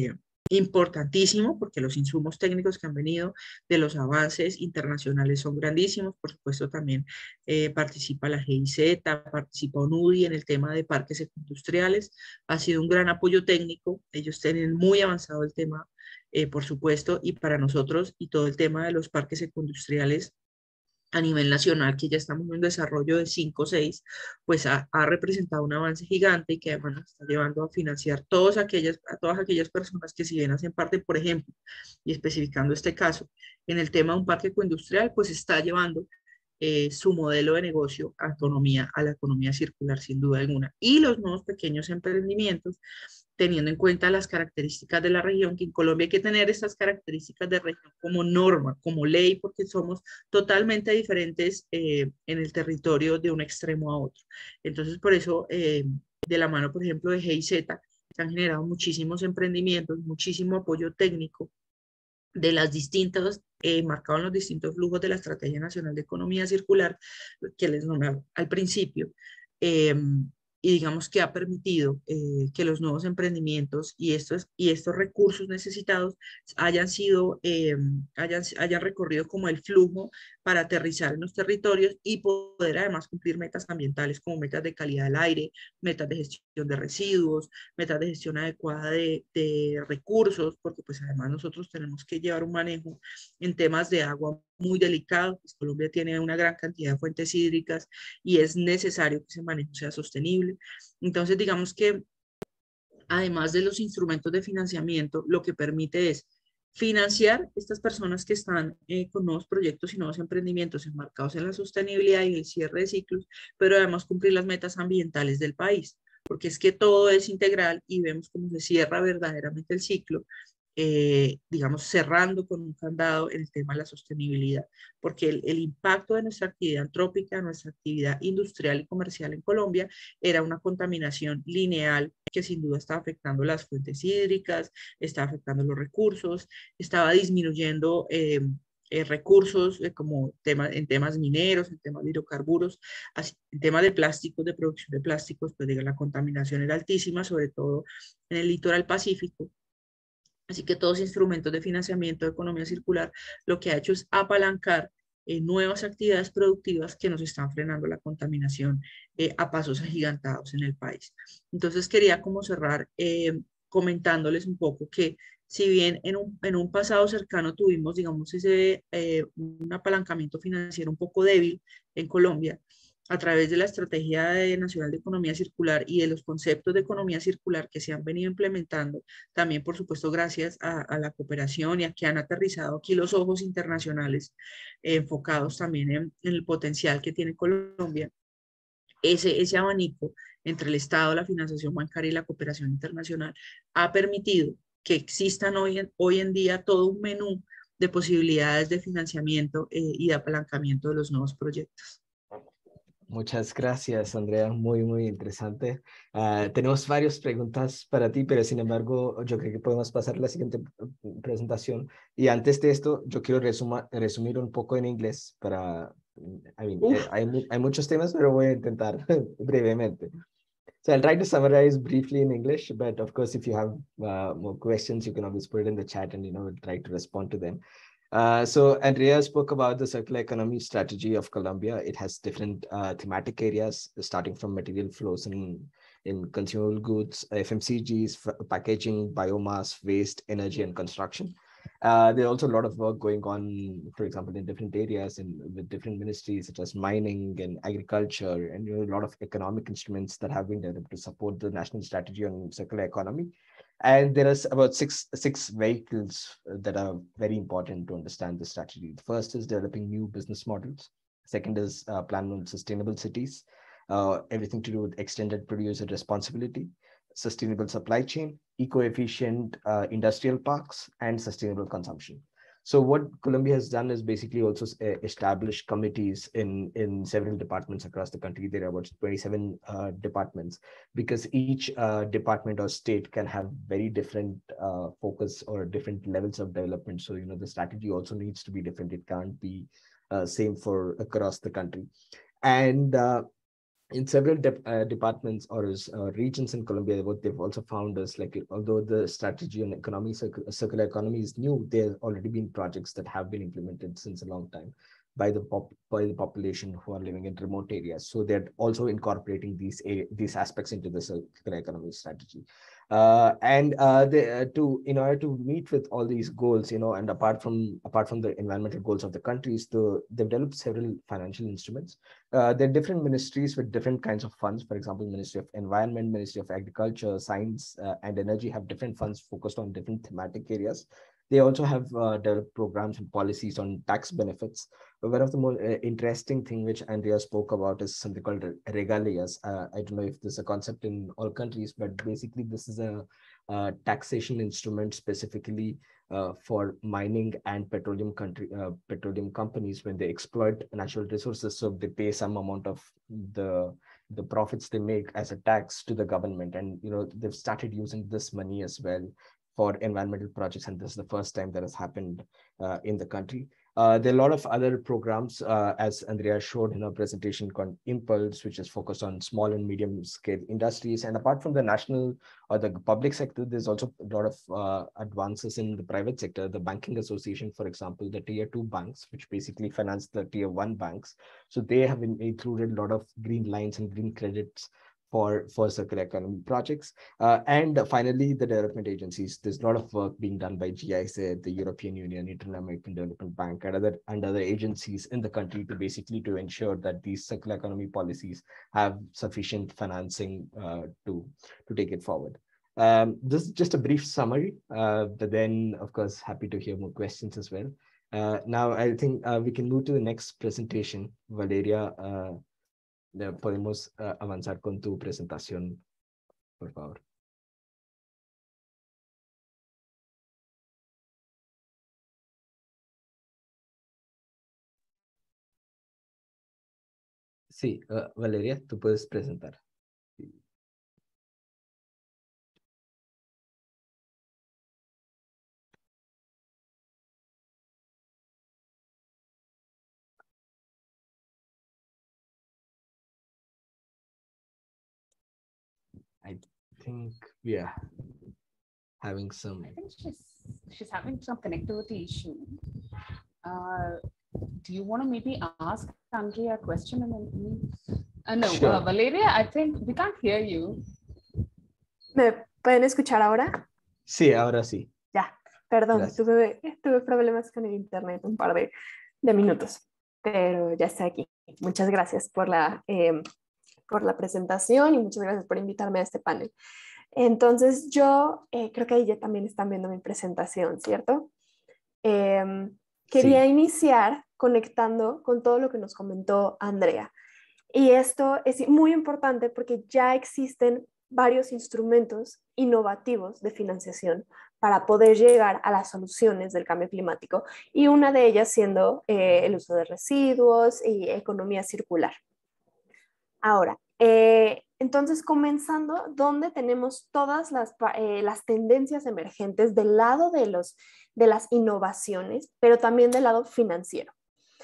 importantísimo porque los insumos técnicos que han venido de los avances internacionales son grandísimos. Por supuesto, también eh, participa la G I Z, participa ONUDI en el tema de parques industriales. Ha sido un gran apoyo técnico. Ellos tienen muy avanzado el tema, eh, por supuesto, y para nosotros y todo el tema de los parques industriales a nivel nacional, que ya estamos en un desarrollo de cinco o seis, pues ha, ha, representado un avance gigante y que además nos está llevando a financiar todas aquellas, a todas aquellas personas que si bien hacen parte, por ejemplo, y especificando este caso, en el tema de un parque ecoindustrial, pues está llevando eh, su modelo de negocio a economía, a la economía circular sin duda alguna. Y los nuevos pequeños emprendimientos, teniendo en cuenta las características de la región, que en Colombia hay que tener estas características de región como norma, como ley, porque somos totalmente diferentes eh, en el territorio de un extremo a otro. Entonces, por eso, eh, de la mano, por ejemplo, de G I Z, se han generado muchísimos emprendimientos, muchísimo apoyo técnico de las distintas, eh, marcado en los distintos flujos de la Estrategia Nacional de Economía Circular, que les nombraba al principio, eh, y digamos que ha permitido eh, que los nuevos emprendimientos y estos, y estos recursos necesitados hayan sido, eh, hayan, hayan recorrido como el flujo para aterrizar en los territorios y poder además cumplir metas ambientales como metas de calidad del aire, metas de gestión de residuos, metas de gestión adecuada de, de recursos, porque pues además nosotros tenemos que llevar un manejo en temas de agua muy delicado. Pues Colombia tiene una gran cantidad de fuentes hídricas y es necesario que ese manejo sea sostenible. Entonces, digamos que además de los instrumentos de financiamiento, lo que permite es financiar estas personas que están eh, con nuevos proyectos y nuevos emprendimientos enmarcados en la sostenibilidad y el cierre de ciclos, pero además cumplir las metas ambientales del país, porque es que todo es integral y vemos cómo se cierra verdaderamente el ciclo, eh, digamos, cerrando con un candado en el tema de la sostenibilidad, porque el, el impacto de nuestra actividad antrópica, nuestra actividad industrial y comercial en Colombia, era una contaminación lineal que sin duda estaba afectando las fuentes hídricas, estaba afectando los recursos, estaba disminuyendo eh, eh, recursos eh, como tema, en temas mineros, en temas de hidrocarburos, así, en temas de plásticos, de producción de plásticos, pues diga, la contaminación era altísima, sobre todo en el litoral pacífico. Así que todos instrumentos de financiamiento de economía circular lo que ha hecho es apalancar eh, nuevas actividades productivas que nos están frenando la contaminación eh, a pasos agigantados en el país. Entonces quería como cerrar eh, comentándoles un poco que si bien en un, en un pasado cercano tuvimos, digamos, ese, eh, un apalancamiento financiero un poco débil en Colombia, a través de la Estrategia de Nacional de Economía Circular y de los conceptos de economía circular que se han venido implementando, también por supuesto gracias a, a la cooperación y a que han aterrizado aquí los ojos internacionales eh, enfocados también en, en el potencial que tiene Colombia, ese, ese abanico entre el Estado, la financiación bancaria y la cooperación internacional ha permitido que existan hoy en, hoy en día todo un menú de posibilidades de financiamiento eh, y de apalancamiento de los nuevos proyectos. Muchas gracias, Andrea. Muy, muy interesante. Uh, tenemos varias preguntas para ti, pero sin embargo, yo creo que podemos pasar a la siguiente presentación. Y antes de esto, yo quiero resuma, resumir un poco en inglés para... I mean, eh, hay, hay muchos temas, pero voy a intentar brevemente. So I'll try to summarize briefly in English, but of course, if you have uh, more questions, you can always put it in the chat and, you know, we'll try to respond to them. Uh, so Andrea spoke about the circular economy strategy of Colombia. It has different uh, thematic areas, starting from material flows in, in consumable goods, F M C Gs, packaging, biomass, waste, energy, and construction. Uh, there's also a lot of work going on, for example, in different areas and with different ministries, such as mining and agriculture, and you know, a lot of economic instruments that have been developed to support the national strategy on circular economy. And there is about six, six vehicles that are very important to understand the strategy. The first is developing new business models. Second is uh, plan on sustainable cities, uh, everything to do with extended producer responsibility, sustainable supply chain, eco-efficient uh, industrial parks, and sustainable consumption. So what Colombia has done is basically also uh, establish committees in, in several departments across the country. There are about twenty-seven uh, departments, because each uh, department or state can have very different uh, focus or different levels of development. So, you know, the strategy also needs to be different. It can't be uh, same for across the country. And uh, in several de uh, departments or uh, regions in Colombia, what they've also found is like, although the strategy on economy, circ circular economy is new, there have already been projects that have been implemented since a long time by the pop by the population who are living in remote areas. So they're also incorporating these these aspects into the circular economy strategy. Uh, and uh, they, uh, to in order to meet with all these goals, you know, and apart from apart from the environmental goals of the countries, to they've developed several financial instruments. Uh, there are different ministries with different kinds of funds. For example, Ministry of Environment, Ministry of Agriculture, Science, uh, and Energy have different funds focused on different thematic areas. They also have uh, developed programs and policies on tax benefits. But one of the more uh, interesting thing which Andrea spoke about is something called regalias. Uh, I don't know if this is a concept in all countries, but basically this is a, a taxation instrument specifically uh, for mining and petroleum country uh, petroleum companies when they exploit natural resources. So they pay some amount of the the profits they make as a tax to the government, and you know they've started using this money as well for environmental projects, and this is the first time that has happened uh, in the country. Uh, there are a lot of other programs, uh, as Andrea showed in her presentation, called Impulse, which is focused on small and medium scale industries. And apart from the national or the public sector, there's also a lot of uh, advances in the private sector. The Banking Association, for example, the tier two banks, which basically finance the tier one banks. So they have been included a lot of green lines and green credits for, for circular economy projects. Uh, and finally, the development agencies. There's a lot of work being done by G I Z, the European Union, Inter-American Development Bank, and other, and other agencies in the country to basically to ensure that these circular economy policies have sufficient financing uh, to, to take it forward. Um, this is just a brief summary, uh, but then, of course, happy to hear more questions as well. Uh, now, I think uh, we can move to the next presentation. Valeria, uh, podemos uh, avanzar con tu presentación, por favor. Sí, uh, Valeria, tú puedes presentar. I think we are having some. I think she's she's having some connectivity issue. Uh, do you want to maybe ask Andrea a question? And then, uh, no, Sure. uh, Valeria, I think we can't hear you. ¿Me pueden escuchar ahora? Sí, ahora sí. Ya, perdón, Gracias. tuve, tuve problemas con el internet un par de, de minutos, pero ya estoy aquí. Muchas gracias por la, eh, por la presentación y muchas gracias por invitarme a este panel. Entonces yo eh, creo que ahí ya también están viendo mi presentación, ¿cierto? Eh, quería Sí. iniciar conectando con todo lo que nos comentó Andrea. Y esto es muy importante porque ya existen varios instrumentos innovativos de financiación para poder llegar a las soluciones del cambio climático, y una de ellas siendo eh, el uso de residuos y economía circular. Ahora, eh, entonces comenzando, donde tenemos todas las, eh, las tendencias emergentes del lado de, los, de las innovaciones, pero también del lado financiero.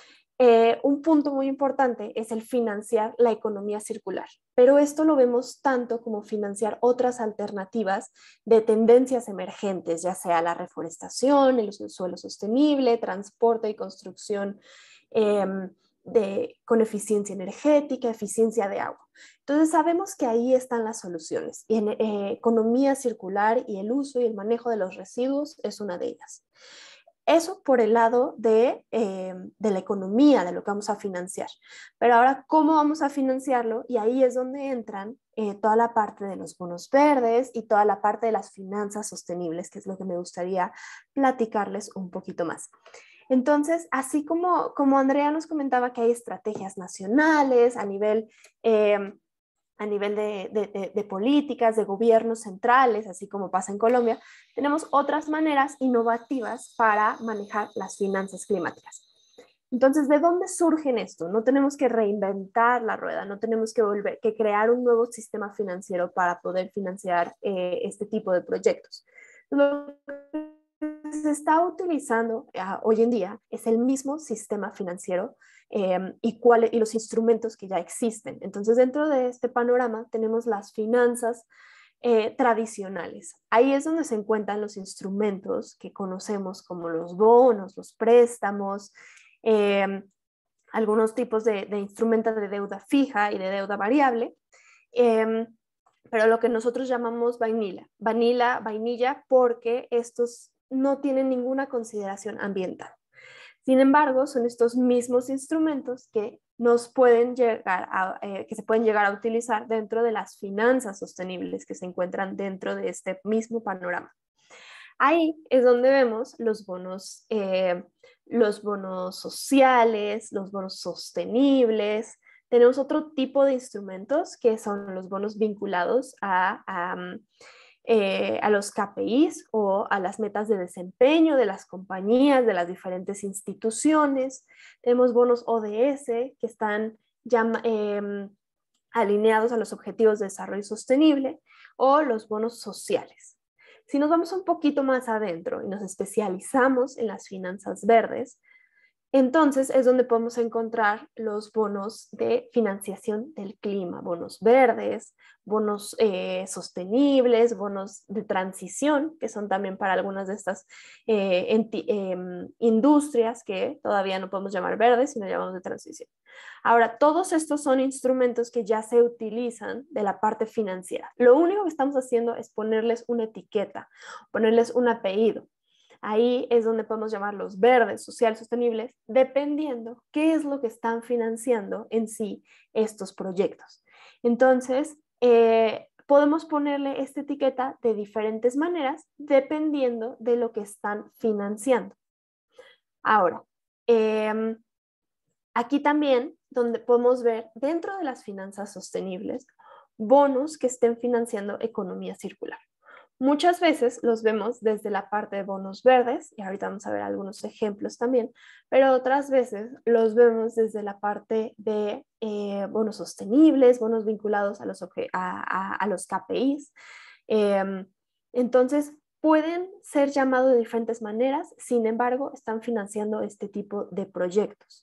Eh, un punto muy importante es el financiar la economía circular, pero esto lo vemos tanto como financiar otras alternativas de tendencias emergentes, ya sea la reforestación, el uso del suelo sostenible, transporte y construcción eh, de, con eficiencia energética, eficiencia de agua. Entonces sabemos que ahí están las soluciones, y en eh, economía circular y el uso y el manejo de los residuos es una de ellas. Eso por el lado de, eh, de la economía, de lo que vamos a financiar. Pero ahora, ¿cómo vamos a financiarlo? Y ahí es donde entran eh, toda la parte de los bonos verdes y toda la parte de las finanzas sostenibles, que es lo que me gustaría platicarles un poquito más. Entonces, así como, como Andrea nos comentaba que hay estrategias nacionales a nivel... Eh, a nivel de, de, de, de políticas, de gobiernos centrales, así como pasa en Colombia, tenemos otras maneras innovativas para manejar las finanzas climáticas. Entonces, ¿de dónde surgen esto? No tenemos que reinventar la rueda, no tenemos que, volver, que crear un nuevo sistema financiero para poder financiar eh, este tipo de proyectos. Lo que se está utilizando uh, hoy en día es el mismo sistema financiero eh, y, cuál, y los instrumentos que ya existen. Entonces, dentro de este panorama tenemos las finanzas eh, tradicionales. Ahí es donde se encuentran los instrumentos que conocemos como los bonos, los préstamos, eh, algunos tipos de, de instrumentos de deuda fija y de deuda variable. Eh, pero lo que nosotros llamamos vainilla, vanilla, vainilla, porque estos no tienen ninguna consideración ambiental. Sin embargo, son estos mismos instrumentos que nos pueden llegar a, eh, que se pueden llegar a utilizar dentro de las finanzas sostenibles que se encuentran dentro de este mismo panorama. Ahí es donde vemos los bonos, eh, los bonos sociales, los bonos sostenibles. Tenemos otro tipo de instrumentos que son los bonos vinculados a, a, eh, a los K P Is o a las metas de desempeño de las compañías, de las diferentes instituciones. Tenemos bonos O D S que están ya, eh, alineados a los objetivos de desarrollo sostenible, o los bonos sociales. Si nos vamos un poquito más adentro y nos especializamos en las finanzas verdes, entonces es donde podemos encontrar los bonos de financiación del clima, bonos verdes, bonos eh, sostenibles, bonos de transición, que son también para algunas de estas eh, eh, industrias que todavía no podemos llamar verdes, sino llamamos de transición. Ahora, todos estos son instrumentos que ya se utilizan de la parte financiera. Lo único que estamos haciendo es ponerles una etiqueta, ponerles un apellido. Ahí es donde podemos llamarlos verdes, sociales, sostenibles, dependiendo qué es lo que están financiando en sí estos proyectos. Entonces, eh, podemos ponerle esta etiqueta de diferentes maneras dependiendo de lo que están financiando. Ahora, eh, aquí también donde podemos ver dentro de las finanzas sostenibles bonos que estén financiando economía circular. Muchas veces los vemos desde la parte de bonos verdes, y ahorita vamos a ver algunos ejemplos también, pero otras veces los vemos desde la parte de eh, bonos sostenibles, bonos vinculados a los, a, a, a los K P Is. Eh, entonces, pueden ser llamados de diferentes maneras, sin embargo, están financiando este tipo de proyectos.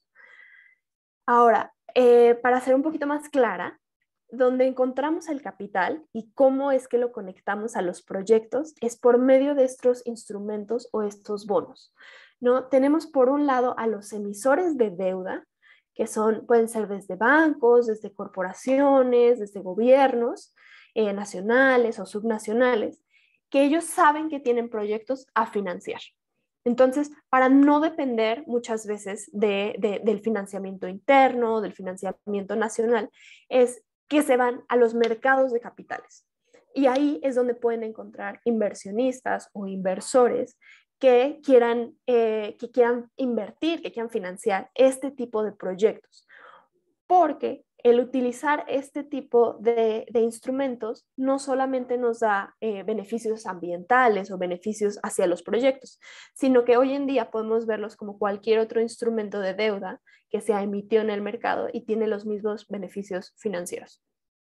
Ahora, eh, para ser un poquito más clara, donde encontramos el capital y cómo es que lo conectamos a los proyectos es por medio de estos instrumentos o estos bonos, ¿no? Tenemos por un lado a los emisores de deuda, que son, pueden ser desde bancos, desde corporaciones, desde gobiernos eh, nacionales o subnacionales, que ellos saben que tienen proyectos a financiar. Entonces, para no depender muchas veces de, de, del financiamiento interno, del financiamiento nacional, es que se van a los mercados de capitales. Y ahí es donde pueden encontrar inversionistas o inversores que quieran, eh, que quieran invertir, que quieran financiar este tipo de proyectos. Porque el utilizar este tipo de, de instrumentos no solamente nos da eh, beneficios ambientales o beneficios hacia los proyectos, sino que hoy en día podemos verlos como cualquier otro instrumento de deuda que se emitió en el mercado y tiene los mismos beneficios financieros.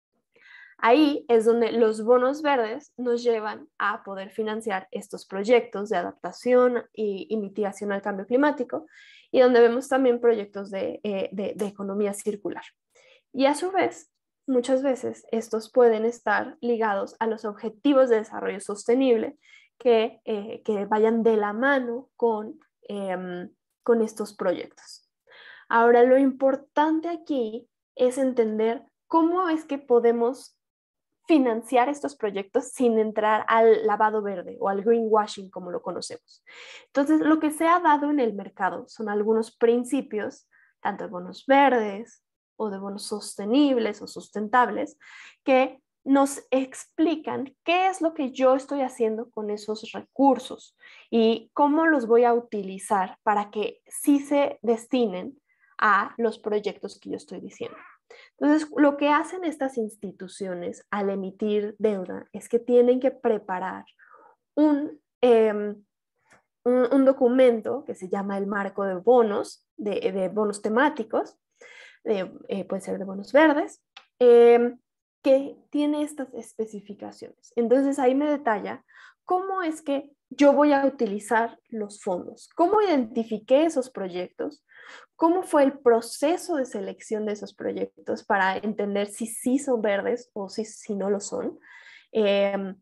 Ahí es donde los bonos verdes nos llevan a poder financiar estos proyectos de adaptación y, y mitigación al cambio climático, y donde vemos también proyectos de, eh, de, de economía circular. Y a su vez, muchas veces estos pueden estar ligados a los objetivos de desarrollo sostenible que, eh, que vayan de la mano con, eh, con estos proyectos. Ahora, lo importante aquí es entender cómo es que podemos financiar estos proyectos sin entrar al lavado verde o al greenwashing como lo conocemos. Entonces, lo que se ha dado en el mercado son algunos principios, tanto de bonos verdes o de bonos sostenibles o sustentables, que nos explican qué es lo que yo estoy haciendo con esos recursos y cómo los voy a utilizar para que sí se destinen a los proyectos que yo estoy diciendo. Entonces, lo que hacen estas instituciones al emitir deuda es que tienen que preparar un, eh, un, un documento que se llama el marco de bonos, de, de bonos temáticos, de, eh, puede ser de bonos verdes, eh, que tiene estas especificaciones. Entonces, ahí me detalla ¿cómo es que yo voy a utilizar los fondos? ¿Cómo identifiqué esos proyectos? ¿Cómo fue el proceso de selección de esos proyectos para entender si sí son verdes o si, si no lo son? Eh,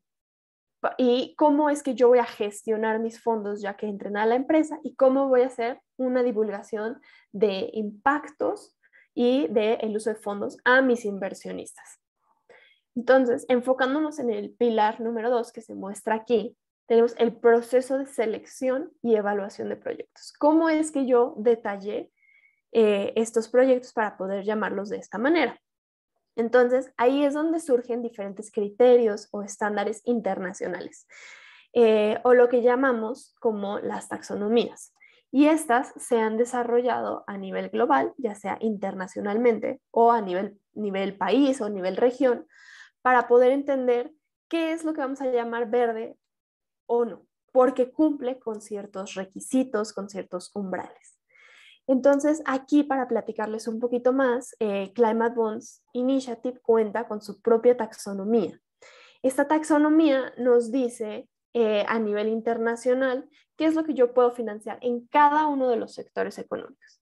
y cómo es que yo voy a gestionar mis fondos ya que entren a la empresa y cómo voy a hacer una divulgación de impactos y del uso de fondos a mis inversionistas. Entonces, enfocándonos en el pilar número dos que se muestra aquí, tenemos el proceso de selección y evaluación de proyectos. ¿Cómo es que yo detallé eh, estos proyectos para poder llamarlos de esta manera? Entonces, ahí es donde surgen diferentes criterios o estándares internacionales, eh, o lo que llamamos como las taxonomías. Y estas se han desarrollado a nivel global, ya sea internacionalmente o a nivel, nivel país o nivel región, para poder entender qué es lo que vamos a llamar verde o no, porque cumple con ciertos requisitos, con ciertos umbrales. Entonces, aquí para platicarles un poquito más, eh, Climate Bonds Initiative cuenta con su propia taxonomía. Esta taxonomía nos dice eh, a nivel internacional qué es lo que yo puedo financiar en cada uno de los sectores económicos.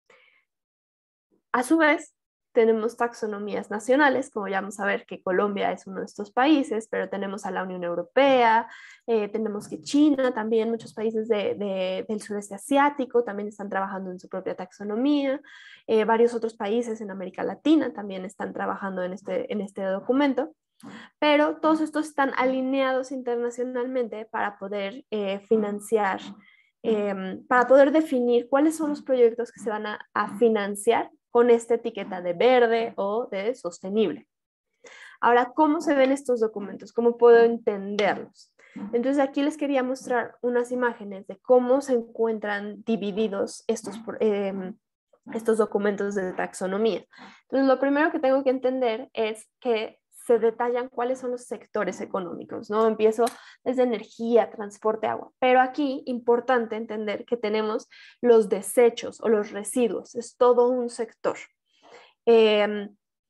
A su vez, tenemos taxonomías nacionales, como ya vamos a ver que Colombia es uno de estos países, pero tenemos a la Unión Europea, eh, tenemos que China también, muchos países de, de, del sureste asiático también están trabajando en su propia taxonomía, eh, varios otros países en América Latina también están trabajando en este, en este documento, pero todos estos están alineados internacionalmente para poder eh, financiar, eh, para poder definir cuáles son los proyectos que se van a, a financiar con esta etiqueta de verde o de sostenible. Ahora, ¿cómo se ven estos documentos? ¿Cómo puedo entenderlos? Entonces, aquí les quería mostrar unas imágenes de cómo se encuentran divididos estos, eh, estos documentos de taxonomía. Entonces, lo primero que tengo que entender es que se detallan cuáles son los sectores económicos, ¿no? Empiezo desde energía, transporte, agua, pero aquí importante entender que tenemos los desechos o los residuos, es todo un sector. Eh,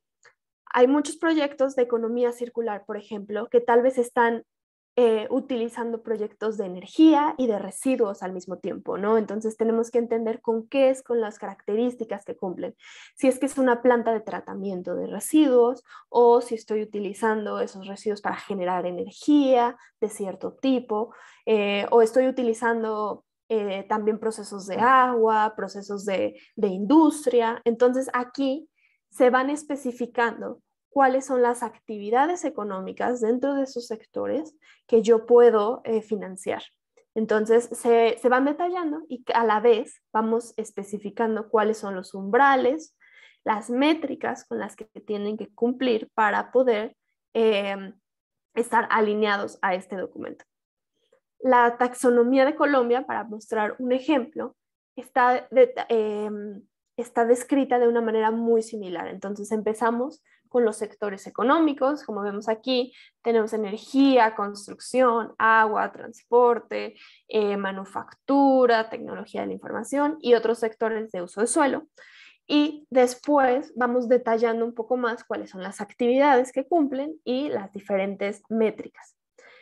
hay muchos proyectos de economía circular, por ejemplo, que tal vez están eh, utilizando proyectos de energía y de residuos al mismo tiempo, ¿no? Entonces tenemos que entender con qué es, con las características que cumplen. Si es que es una planta de tratamiento de residuos o si estoy utilizando esos residuos para generar energía de cierto tipo, eh, o estoy utilizando eh, también procesos de agua, procesos de, de industria. Entonces aquí se van especificando cuáles son las actividades económicas dentro de esos sectores que yo puedo eh, financiar. Entonces, se, se van detallando y a la vez vamos especificando cuáles son los umbrales, las métricas con las que tienen que cumplir para poder eh, estar alineados a este documento. La taxonomía de Colombia, para mostrar un ejemplo, está, de, eh, está descrita de una manera muy similar. Entonces, empezamos con los sectores económicos, como vemos aquí, tenemos energía, construcción, agua, transporte, eh, manufactura, tecnología de la información y otros sectores de uso de suelo. Y después vamos detallando un poco más cuáles son las actividades que cumplen y las diferentes métricas.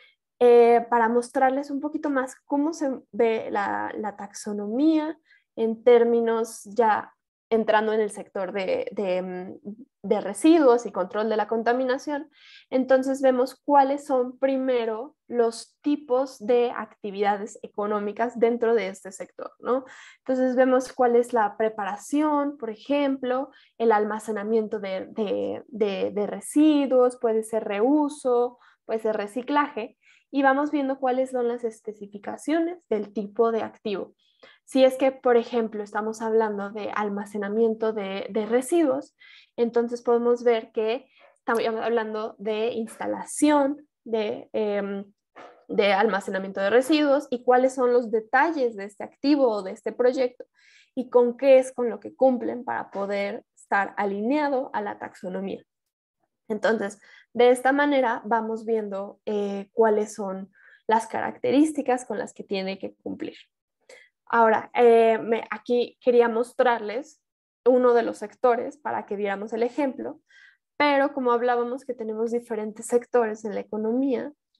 Eh, para mostrarles un poquito más cómo se ve la, la taxonomía en términos ya entrando en el sector de, de, de residuos y control de la contaminación, entonces vemos cuáles son primero los tipos de actividades económicas dentro de este sector, ¿no? Entonces vemos cuál es la preparación, por ejemplo, el almacenamiento de, de, de, de residuos, puede ser reuso, puede ser reciclaje, y vamos viendo cuáles son las especificaciones del tipo de activo. Si es que, por ejemplo, estamos hablando de almacenamiento de, de residuos, entonces podemos ver que estamos hablando de instalación de, eh, de almacenamiento de residuos y cuáles son los detalles de este activo o de este proyecto y con qué es con lo que cumplen para poder estar alineado a la taxonomía. Entonces, de esta manera vamos viendo eh, cuáles son las características con las que tiene que cumplir. Ahora, eh, me, aquí quería mostrarles uno de los sectores para que viéramos el ejemplo, pero como hablábamos que tenemos diferentes sectores en la economía,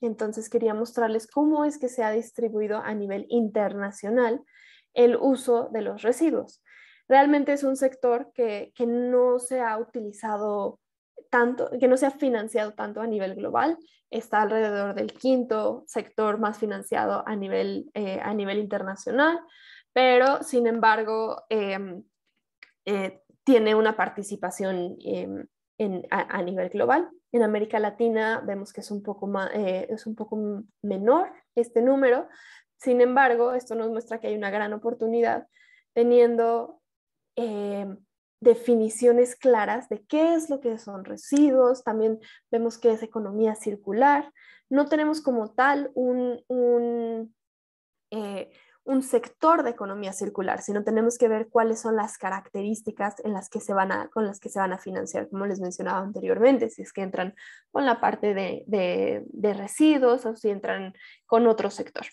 Entonces quería mostrarles cómo es que se ha distribuido a nivel internacional el uso de los residuos. Realmente es un sector que, que no se ha utilizado tanto, que no se ha financiado tanto a nivel global. Está alrededor del quinto sector más financiado a nivel, eh, a nivel internacional, pero sin embargo eh, eh, tiene una participación eh, en, a, a nivel global. En América Latina vemos que es un poco, más, eh, es un poco menor este número. Sin embargo, esto nos muestra que hay una gran oportunidad teniendo eh, definiciones claras de qué es lo que son residuos. También vemos que es economía circular. No tenemos como tal un, un, eh, un sector de economía circular, sino tenemos que ver cuáles son las características en las que se van a, con las que se van a financiar, como les mencionaba anteriormente, si es que entran con la parte de, de, de residuos o si entran con otro sector.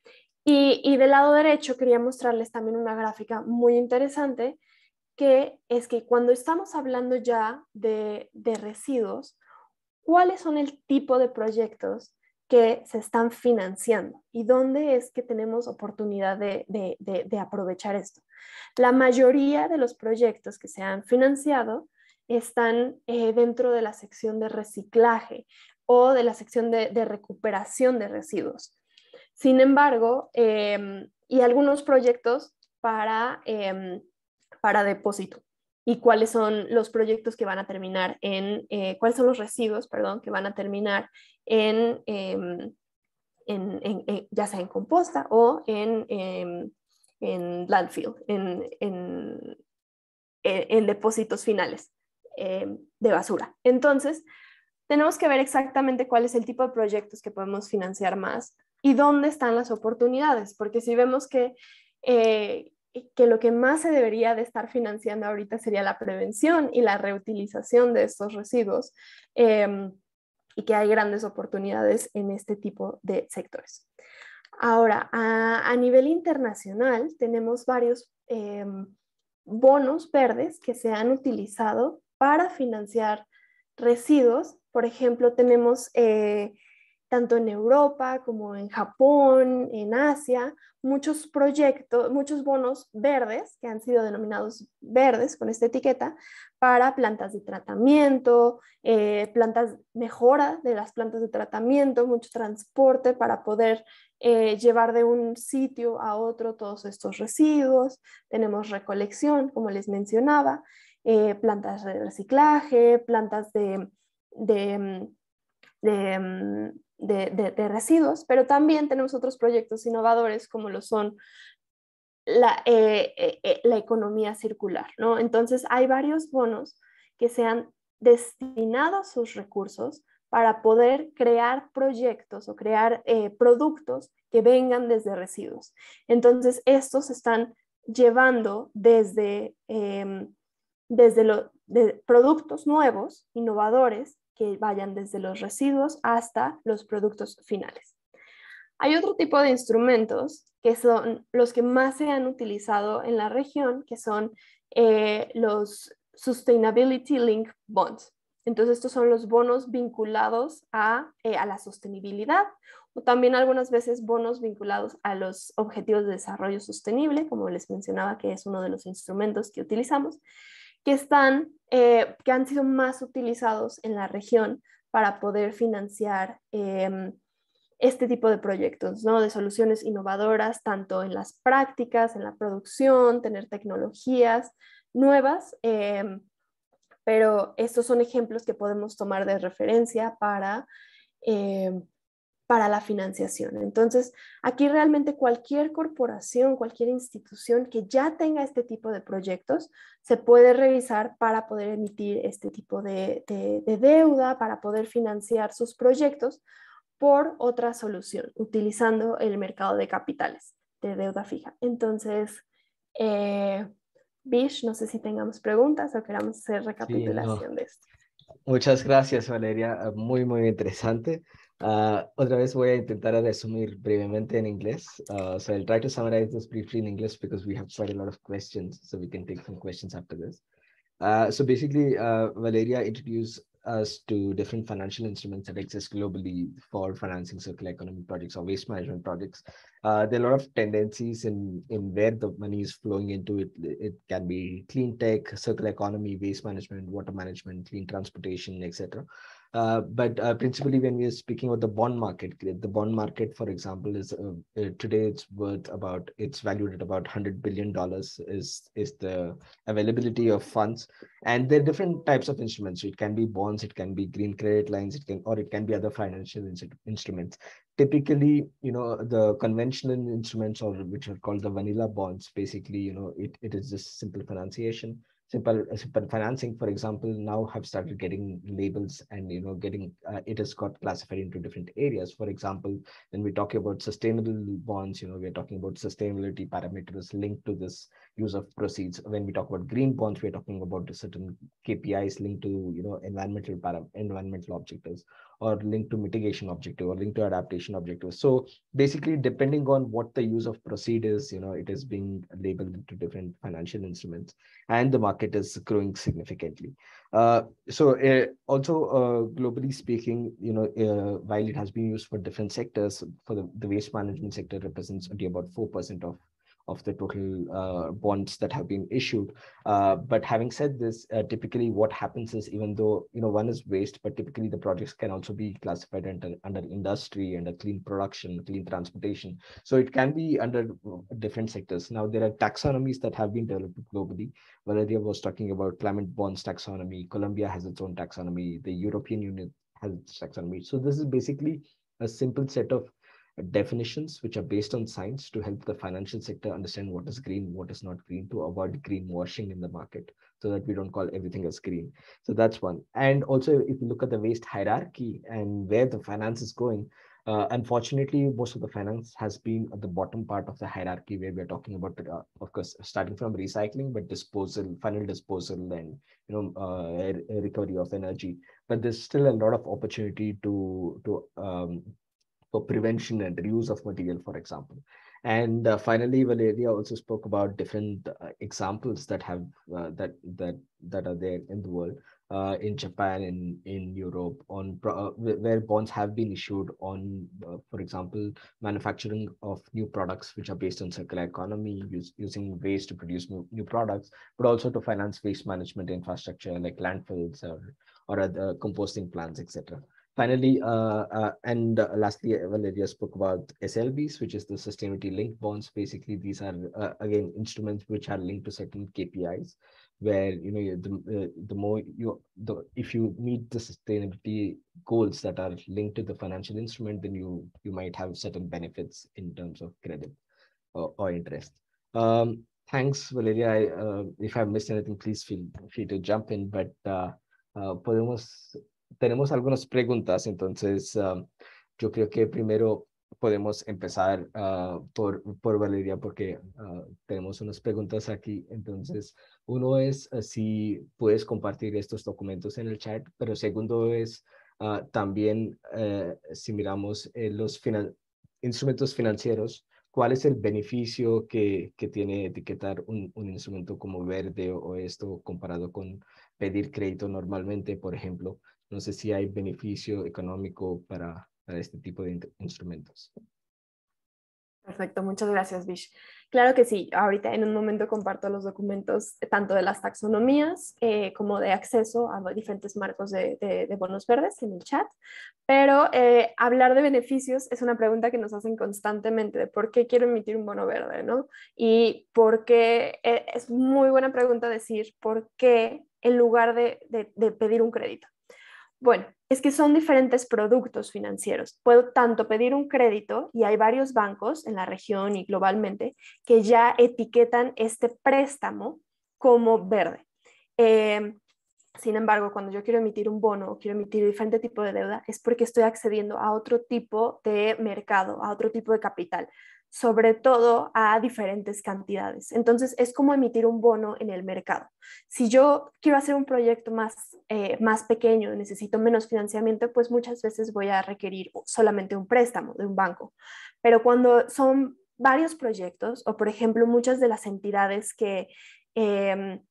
Y, y del lado derecho quería mostrarles también una gráfica muy interesante, que es que cuando estamos hablando ya de, de residuos, ¿cuáles son el tipo de proyectos que se están financiando y dónde es que tenemos oportunidad de, de, de, de aprovechar esto? La mayoría de los proyectos que se han financiado están eh, dentro de la sección de reciclaje o de la sección de, de recuperación de residuos. Sin embargo, eh, y algunos proyectos para, eh, para depósito. ¿Y cuáles son los proyectos que van a terminar en, eh, cuáles son los residuos, perdón, que van a terminar en, eh, en, en, en, ya sea en composta o en, en, en landfill, en, en, en depósitos finales eh, de basura? Entonces, tenemos que ver exactamente cuál es el tipo de proyectos que podemos financiar más y dónde están las oportunidades, porque si vemos que, eh, que lo que más se debería de estar financiando ahorita sería la prevención y la reutilización de estos residuos, eh, y que hay grandes oportunidades en este tipo de sectores. Ahora, a, a nivel internacional tenemos varios eh, bonos verdes que se han utilizado para financiar residuos. Por ejemplo, tenemos eh, tanto en Europa como en Japón, en Asia, muchos proyectos, muchos bonos verdes que han sido denominados verdes con esta etiqueta para plantas de tratamiento, eh, plantas, mejora de las plantas de tratamiento, mucho transporte para poder eh, llevar de un sitio a otro todos estos residuos. Tenemos recolección, como les mencionaba, eh, plantas de reciclaje, plantas de, de, de De, de, de residuos, pero también tenemos otros proyectos innovadores como lo son la, eh, eh, la economía circular, ¿no? Entonces hay varios bonos que se han destinado sus recursos para poder crear proyectos o crear eh, productos que vengan desde residuos. Entonces estos están llevando desde, eh, desde lo, de productos nuevos, innovadores, que vayan desde los residuos hasta los productos finales. Hay otro tipo de instrumentos que son los que más se han utilizado en la región, que son eh, los Sustainability Link Bonds. Entonces, estos son los bonos vinculados a, eh, a la sostenibilidad, o también algunas veces bonos vinculados a los objetivos de desarrollo sostenible, como les mencionaba, que es uno de los instrumentos que utilizamos, que, están, eh, que han sido más utilizados en la región para poder financiar eh, este tipo de proyectos, ¿no? De soluciones innovadoras, tanto en las prácticas, en la producción, tener tecnologías nuevas, eh, pero estos son ejemplos que podemos tomar de referencia para, eh, para la financiación. Entonces, aquí realmente cualquier corporación, cualquier institución que ya tenga este tipo de proyectos, se puede revisar para poder emitir este tipo de, de, de deuda, para poder financiar sus proyectos por otra solución, utilizando el mercado de capitales de deuda fija. Entonces, eh, Bish, no sé si tengamos preguntas o queramos hacer recapitulación Sí, no. de esto. Muchas gracias, Valeria. Muy, muy interesante. Uh, otra vez voy a intentar resumir brevemente en inglés. Uh, so I'll try to summarize this briefly in English because we have quite a lot of questions, so we can take some questions after this. Uh, so basically, uh, Valeria introduced us to different financial instruments that exist globally for financing circular economy projects or waste management projects, uh, there are a lot of tendencies in, in where the money is flowing into. It, it can be clean tech, circular economy, waste management, water management, clean transportation, et cetera. Uh, but uh, principally, when we are speaking about the bond market, the bond market, for example, is uh, uh, today it's worth about, it's valued at about one hundred billion dollars is, is the availability of funds. And there are different types of instruments. So it can be bonds, it can be green credit lines, it can, or it can be other financial in instruments. Typically, you know, the conventional instruments, or which are called the vanilla bonds, basically, you know, it, it is just simple financiation. Simple, simple financing, for example, now have started getting labels and, you know, getting, uh, it has got classified into different areas. For example, when we talk about sustainable bonds, you know, we're talking about sustainability parameters linked to this use of proceeds. When we talk about green bonds, we're talking about certain K P Is linked to, you know, environmental para environmental objectives, or linked to mitigation objective, or linked to adaptation objectives. So basically, depending on what the use of proceed is, you know, it is being labeled into different financial instruments, and the market is growing significantly. Uh, so uh, also uh, globally speaking, you know, uh, while it has been used for different sectors, for the, the waste management sector represents only about four percent of of the total uh, bonds that have been issued. Uh, but having said this, uh, typically what happens is, even though, you know, one is waste, but typically the projects can also be classified under, under industry, under clean production, clean transportation. So it can be under different sectors. Now, there are taxonomies that have been developed globally. Valeria was talking about climate bonds taxonomy. Colombia has its own taxonomy. The European Union has its taxonomy. So this is basically a simple set of definitions which are based on science to help the financial sector understand what is green, what is not green, to avoid greenwashing in the market, so that we don't call everything as green. So that's one. And also, if you look at the waste hierarchy and where the finance is going, uh, unfortunately, most of the finance has been at the bottom part of the hierarchy, where we're talking about, uh, of course, starting from recycling, but disposal, final disposal, and, you know, uh, recovery of energy. But there's still a lot of opportunity to to um, for prevention and reuse of material, for example. And uh, finally, Valeria also spoke about different uh, examples that have uh, that that that are there in the world, uh, in Japan, in in Europe, on uh, where bonds have been issued on, uh, for example, manufacturing of new products which are based on circular economy, use, using waste to produce new, new products, but also to finance waste management infrastructure like landfills or or other composting plants, et cetera. Finally, uh, uh, and uh, lastly, Valeria spoke about S L Bs, which is the sustainability linked bonds. Basically, these are, uh, again, instruments which are linked to certain K P Is, where, you know, the, uh, the more you, the, if you meet the sustainability goals that are linked to the financial instrument, then you, you might have certain benefits in terms of credit or, or interest. Um, thanks, Valeria. I, uh, if I've missed anything, please feel free to jump in, but uh, uh, podemos... Tenemos algunas preguntas, entonces um, yo creo que primero podemos empezar uh, por, por Valeria, porque uh, tenemos unas preguntas aquí. Entonces, uno es uh, si puedes compartir estos documentos en el chat, pero segundo es uh, también uh, si miramos eh, los finan instrumentos financieros, ¿cuál es el beneficio que, que tiene etiquetar un, un instrumento como verde o, o esto comparado con pedir crédito normalmente, por ejemplo? No sé si hay beneficio económico para, para este tipo de in instrumentos. Perfecto, muchas gracias, Vish. Claro que sí, ahorita en un momento comparto los documentos tanto de las taxonomías eh, como de acceso a diferentes marcos de, de, de bonos verdes en el chat, pero eh, hablar de beneficios es una pregunta que nos hacen constantemente de por qué quiero emitir un bono verde, ¿no? Y por qué, eh, es muy buena pregunta decir por qué en lugar de, de, de pedir un crédito. Bueno, es que son diferentes productos financieros. Puedo tanto pedir un crédito, y hay varios bancos en la región y globalmente que ya etiquetan este préstamo como verde. Eh, sin embargo, cuando yo quiero emitir un bono o quiero emitir diferente tipo de deuda, es porque estoy accediendo a otro tipo de mercado, a otro tipo de capital, sobre todo a diferentes cantidades. Entonces, es como emitir un bono en el mercado. Si yo quiero hacer un proyecto más, eh, más pequeño, necesito menos financiamiento, pues muchas veces voy a requerir solamente un préstamo de un banco. Pero cuando son varios proyectos, o por ejemplo, muchas de las entidades que... Eh,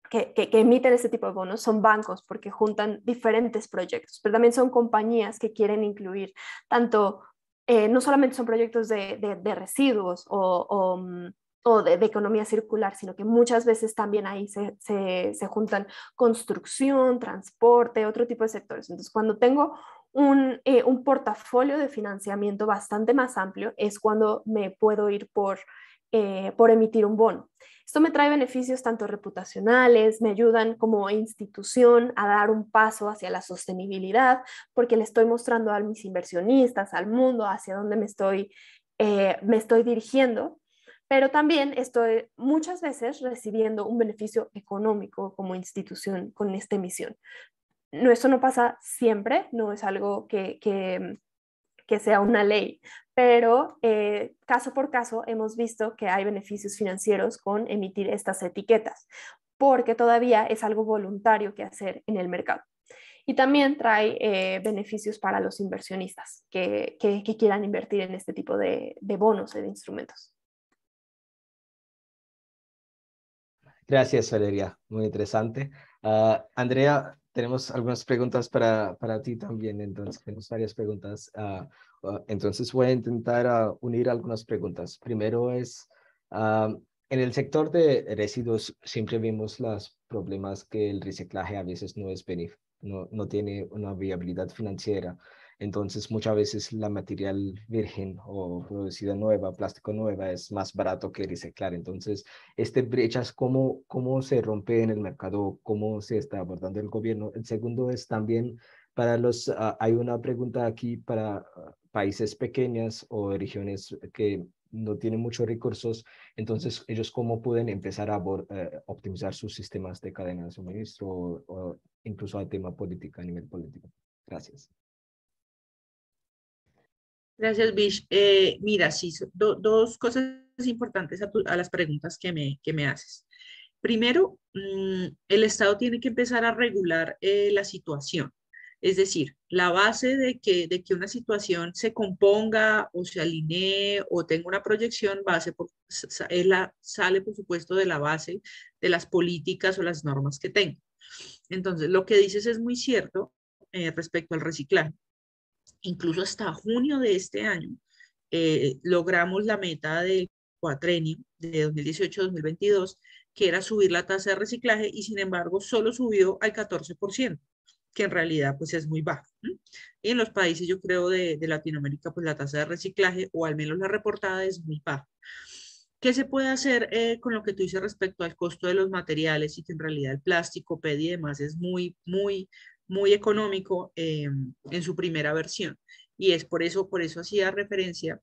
que, que, que emiten este tipo de bonos son bancos porque juntan diferentes proyectos, pero también son compañías que quieren incluir tanto, eh, no solamente son proyectos de, de, de residuos o, o, o de, de economía circular, sino que muchas veces también ahí se, se, se juntan construcción, transporte, otro tipo de sectores. Entonces, cuando tengo un, eh, un portafolio de financiamiento bastante más amplio, es cuando me puedo ir por, eh, por emitir un bono. Esto me trae beneficios tanto reputacionales, me ayudan como institución a dar un paso hacia la sostenibilidad, porque le estoy mostrando a mis inversionistas, al mundo, hacia dónde me estoy, eh, me estoy dirigiendo, pero también estoy muchas veces recibiendo un beneficio económico como institución con esta emisión. No, eso no pasa siempre, no es algo que, que, que sea una ley, pero eh, caso por caso hemos visto que hay beneficios financieros con emitir estas etiquetas, porque todavía es algo voluntario que hacer en el mercado. Y también trae eh, beneficios para los inversionistas que, que, que quieran invertir en este tipo de, de bonos y de instrumentos. Gracias, Valeria. Muy interesante. Uh, Andrea, tenemos algunas preguntas para, para ti también. Entonces, tenemos varias preguntas. Uh, uh, entonces, voy a intentar uh, unir algunas preguntas. Primero es, uh, en el sector de residuos siempre vimos los problemas que el reciclaje a veces no es benef- no, no tiene una viabilidad financiera. Entonces, muchas veces la material virgen o producida nueva, plástico nueva, es más barato que reciclar. Entonces, este brechas, ¿cómo, cómo se rompe en el mercado? ¿Cómo se está abordando el gobierno? El segundo es también para los, uh, hay una pregunta aquí para uh, países pequeños o regiones que no tienen muchos recursos. Entonces, ellos cómo pueden empezar a uh, optimizar sus sistemas de cadena de suministro o, o incluso al tema política a nivel político. Gracias. Gracias, Bish. Eh, mira, sí, do, dos cosas importantes a, tu, a las preguntas que me, que me haces. Primero, mmm, el Estado tiene que empezar a regular eh, la situación. Es decir, la base de que, de que una situación se componga o se alinee o tenga una proyección base por, es la, sale, por supuesto, de la base de las políticas o las normas que tenga. Entonces, lo que dices es muy cierto eh, respecto al reciclaje. Incluso hasta junio de este año, eh, logramos la meta del cuatrenio de dos mil dieciocho a dos mil veintidós, que era subir la tasa de reciclaje y sin embargo solo subió al catorce por ciento, que en realidad pues es muy bajo. ¿Sí? Y en los países, yo creo, de, de Latinoamérica, pues la tasa de reciclaje, o al menos la reportada, es muy baja. ¿Qué se puede hacer eh, con lo que tú dices respecto al costo de los materiales y que en realidad el plástico, P E T y demás es muy, muy, muy económico eh, en su primera versión? Y es por eso, por eso hacía referencia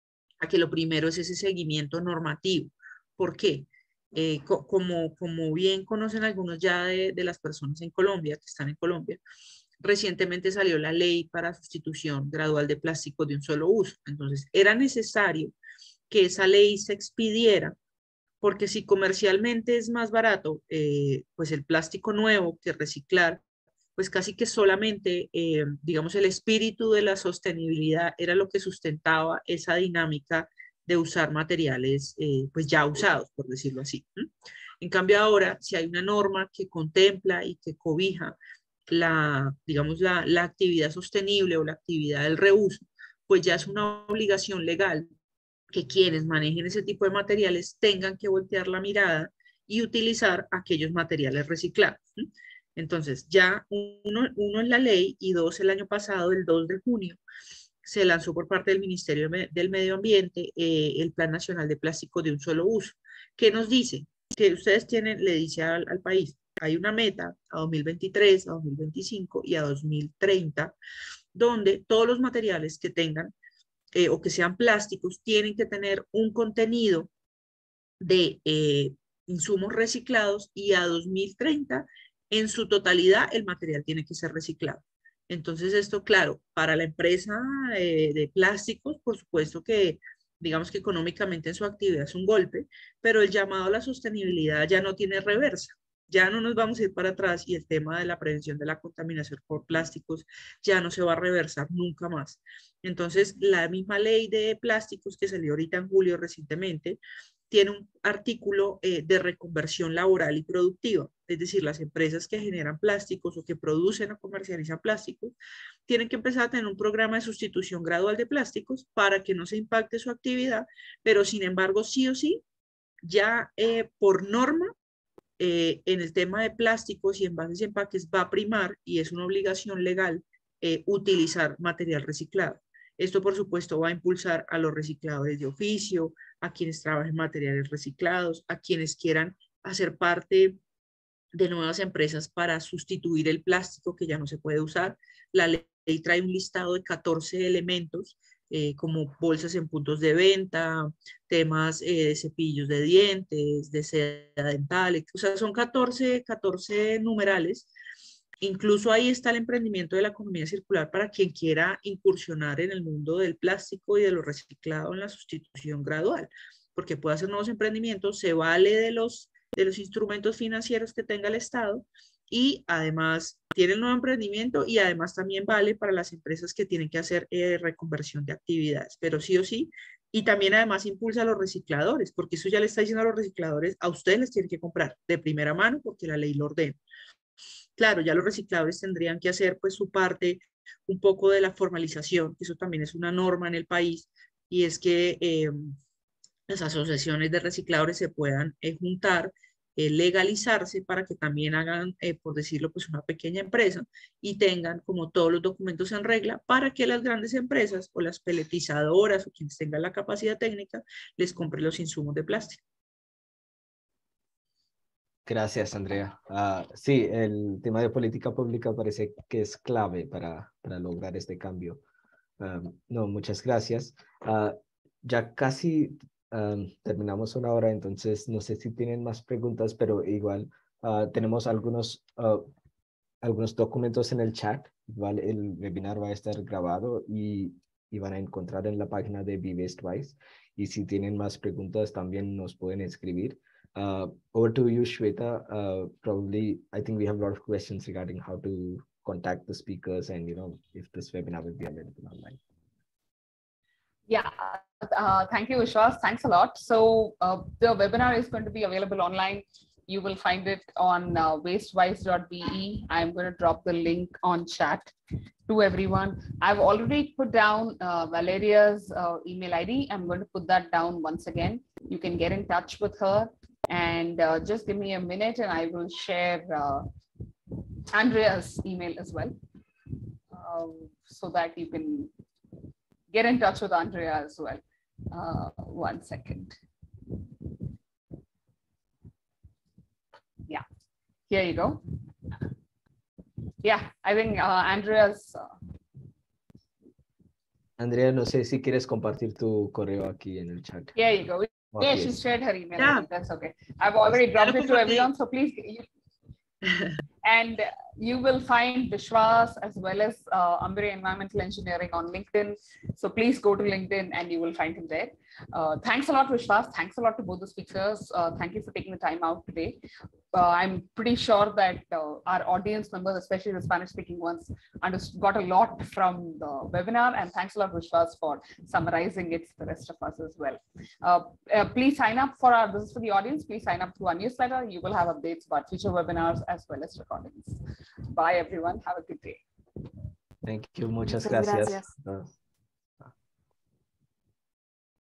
a que lo primero es ese seguimiento normativo. ¿Por qué? Eh, co como, como bien conocen algunos ya de, de las personas en Colombia, que están en Colombia, recientemente salió la ley para sustitución gradual de plástico de un solo uso. Entonces, era necesario que esa ley se expidiera, porque si comercialmente es más barato, eh, pues el plástico nuevo que reciclar, pues casi que solamente, eh, digamos, el espíritu de la sostenibilidad era lo que sustentaba esa dinámica de usar materiales, eh, pues ya usados, por decirlo así. ¿Mm? En cambio ahora, si hay una norma que contempla y que cobija la, digamos, la, la actividad sostenible o la actividad del reuso, pues ya es una obligación legal que quienes manejen ese tipo de materiales tengan que voltear la mirada y utilizar aquellos materiales reciclados. ¿Sí? Entonces, ya uno, uno es la ley y dos, el año pasado, el dos de junio, se lanzó por parte del Ministerio del Medio Ambiente eh, el Plan Nacional de Plástico de un Solo Uso. ¿Qué nos dice? Que ustedes tienen, le dice al, al país, hay una meta a dos mil veintitrés, a dos mil veinticinco y a dos mil treinta, donde todos los materiales que tengan eh, o que sean plásticos tienen que tener un contenido de eh, insumos reciclados y a dos mil treinta en su totalidad el material tiene que ser reciclado. Entonces esto, claro, para la empresa eh, de plásticos, por supuesto que digamos que económicamente en su actividad es un golpe, pero el llamado a la sostenibilidad ya no tiene reversa. Ya no nos vamos a ir para atrás y el tema de la prevención de la contaminación por plásticos ya no se va a reversar nunca más. Entonces, la misma ley de plásticos que salió ahorita en julio recientemente, tiene un artículo eh, de reconversión laboral y productiva. Es decir, las empresas que generan plásticos o que producen o comercializan plásticos tienen que empezar a tener un programa de sustitución gradual de plásticos para que no se impacte su actividad, pero sin embargo, sí o sí, ya eh, por norma, eh, en el tema de plásticos y envases y empaques va a primar y es una obligación legal eh, utilizar material reciclado. Esto, por supuesto, va a impulsar a los recicladores de oficio, a quienes trabajen materiales reciclados, a quienes quieran hacer parte de nuevas empresas para sustituir el plástico que ya no se puede usar. La ley trae un listado de catorce elementos, eh, como bolsas en puntos de venta, temas eh, de cepillos de dientes, de seda dental, o sea, son catorce, catorce numerales. Incluso ahí está el emprendimiento de la economía circular para quien quiera incursionar en el mundo del plástico y de lo reciclado en la sustitución gradual, porque puede hacer nuevos emprendimientos, se vale de los, de los instrumentos financieros que tenga el Estado y además tiene el nuevo emprendimiento y además también vale para las empresas que tienen que hacer eh, reconversión de actividades, pero sí o sí. Y también además impulsa a los recicladores, porque eso ya le está diciendo a los recicladores, a ustedes les tienen que comprar de primera mano porque la ley lo ordena. Claro, ya los recicladores tendrían que hacer pues su parte un poco de la formalización, que eso también es una norma en el país, y es que eh, las asociaciones de recicladores se puedan eh, juntar, eh, legalizarse para que también hagan, eh, por decirlo, pues una pequeña empresa y tengan como todos los documentos en regla para que las grandes empresas o las peletizadoras o quienes tengan la capacidad técnica les compren los insumos de plástico. Gracias, Andrea. Uh, sí, el tema de política pública parece que es clave para, para lograr este cambio. Um, no, muchas gracias. Uh, ya casi um, terminamos una hora, entonces no sé si tienen más preguntas, pero igual uh, tenemos algunos, uh, algunos documentos en el chat. Igual el webinar va a estar grabado y, y van a encontrar en la página de Be Waste Wise. Y si tienen más preguntas, también nos pueden escribir. Uh, over to you, Shweta. Uh, probably, I think we have a lot of questions regarding how to contact the speakers and, you know, if this webinar will be available online. Yeah, uh, thank you, Vishwas. Thanks a lot. So uh, the webinar is going to be available online. You will find it on uh, wastewise dot b e. I'm going to drop the link on chat to everyone. I've already put down uh, Valeria's uh, email I D. I'm going to put that down once again. You can get in touch with her. And uh, just give me a minute and I will share uh, Andrea's email as well, um, so that you can get in touch with Andrea as well. Uh, one second. Yeah, here you go. Yeah, I think uh, Andrea's... Uh... Andrea, no sé si quieres compartir tu correo aquí en el chat. Here you go. Yeah, Okay. she shared her email. Yeah. That's okay. I've already dropped it to everyone, so please. You, and you will find Vishwas as well as uh, Ambire Environmental Engineering on LinkedIn. So please go to LinkedIn and you will find him there. Uh, thanks a lot, Vishwas. Thanks a lot to both the speakers. Uh, thank you for taking the time out today. Uh, I'm pretty sure that uh, our audience members, especially the Spanish-speaking ones, got a lot from the webinar. And thanks a lot, Vishwas, for summarizing it for the rest of us as well. Uh, uh, please sign up for our, this is for the audience, please sign up to our newsletter. You will have updates about future webinars as well as recordings. Bye, everyone. Have a good day. Thank you. Muchas, Muchas gracias. gracias. Uh,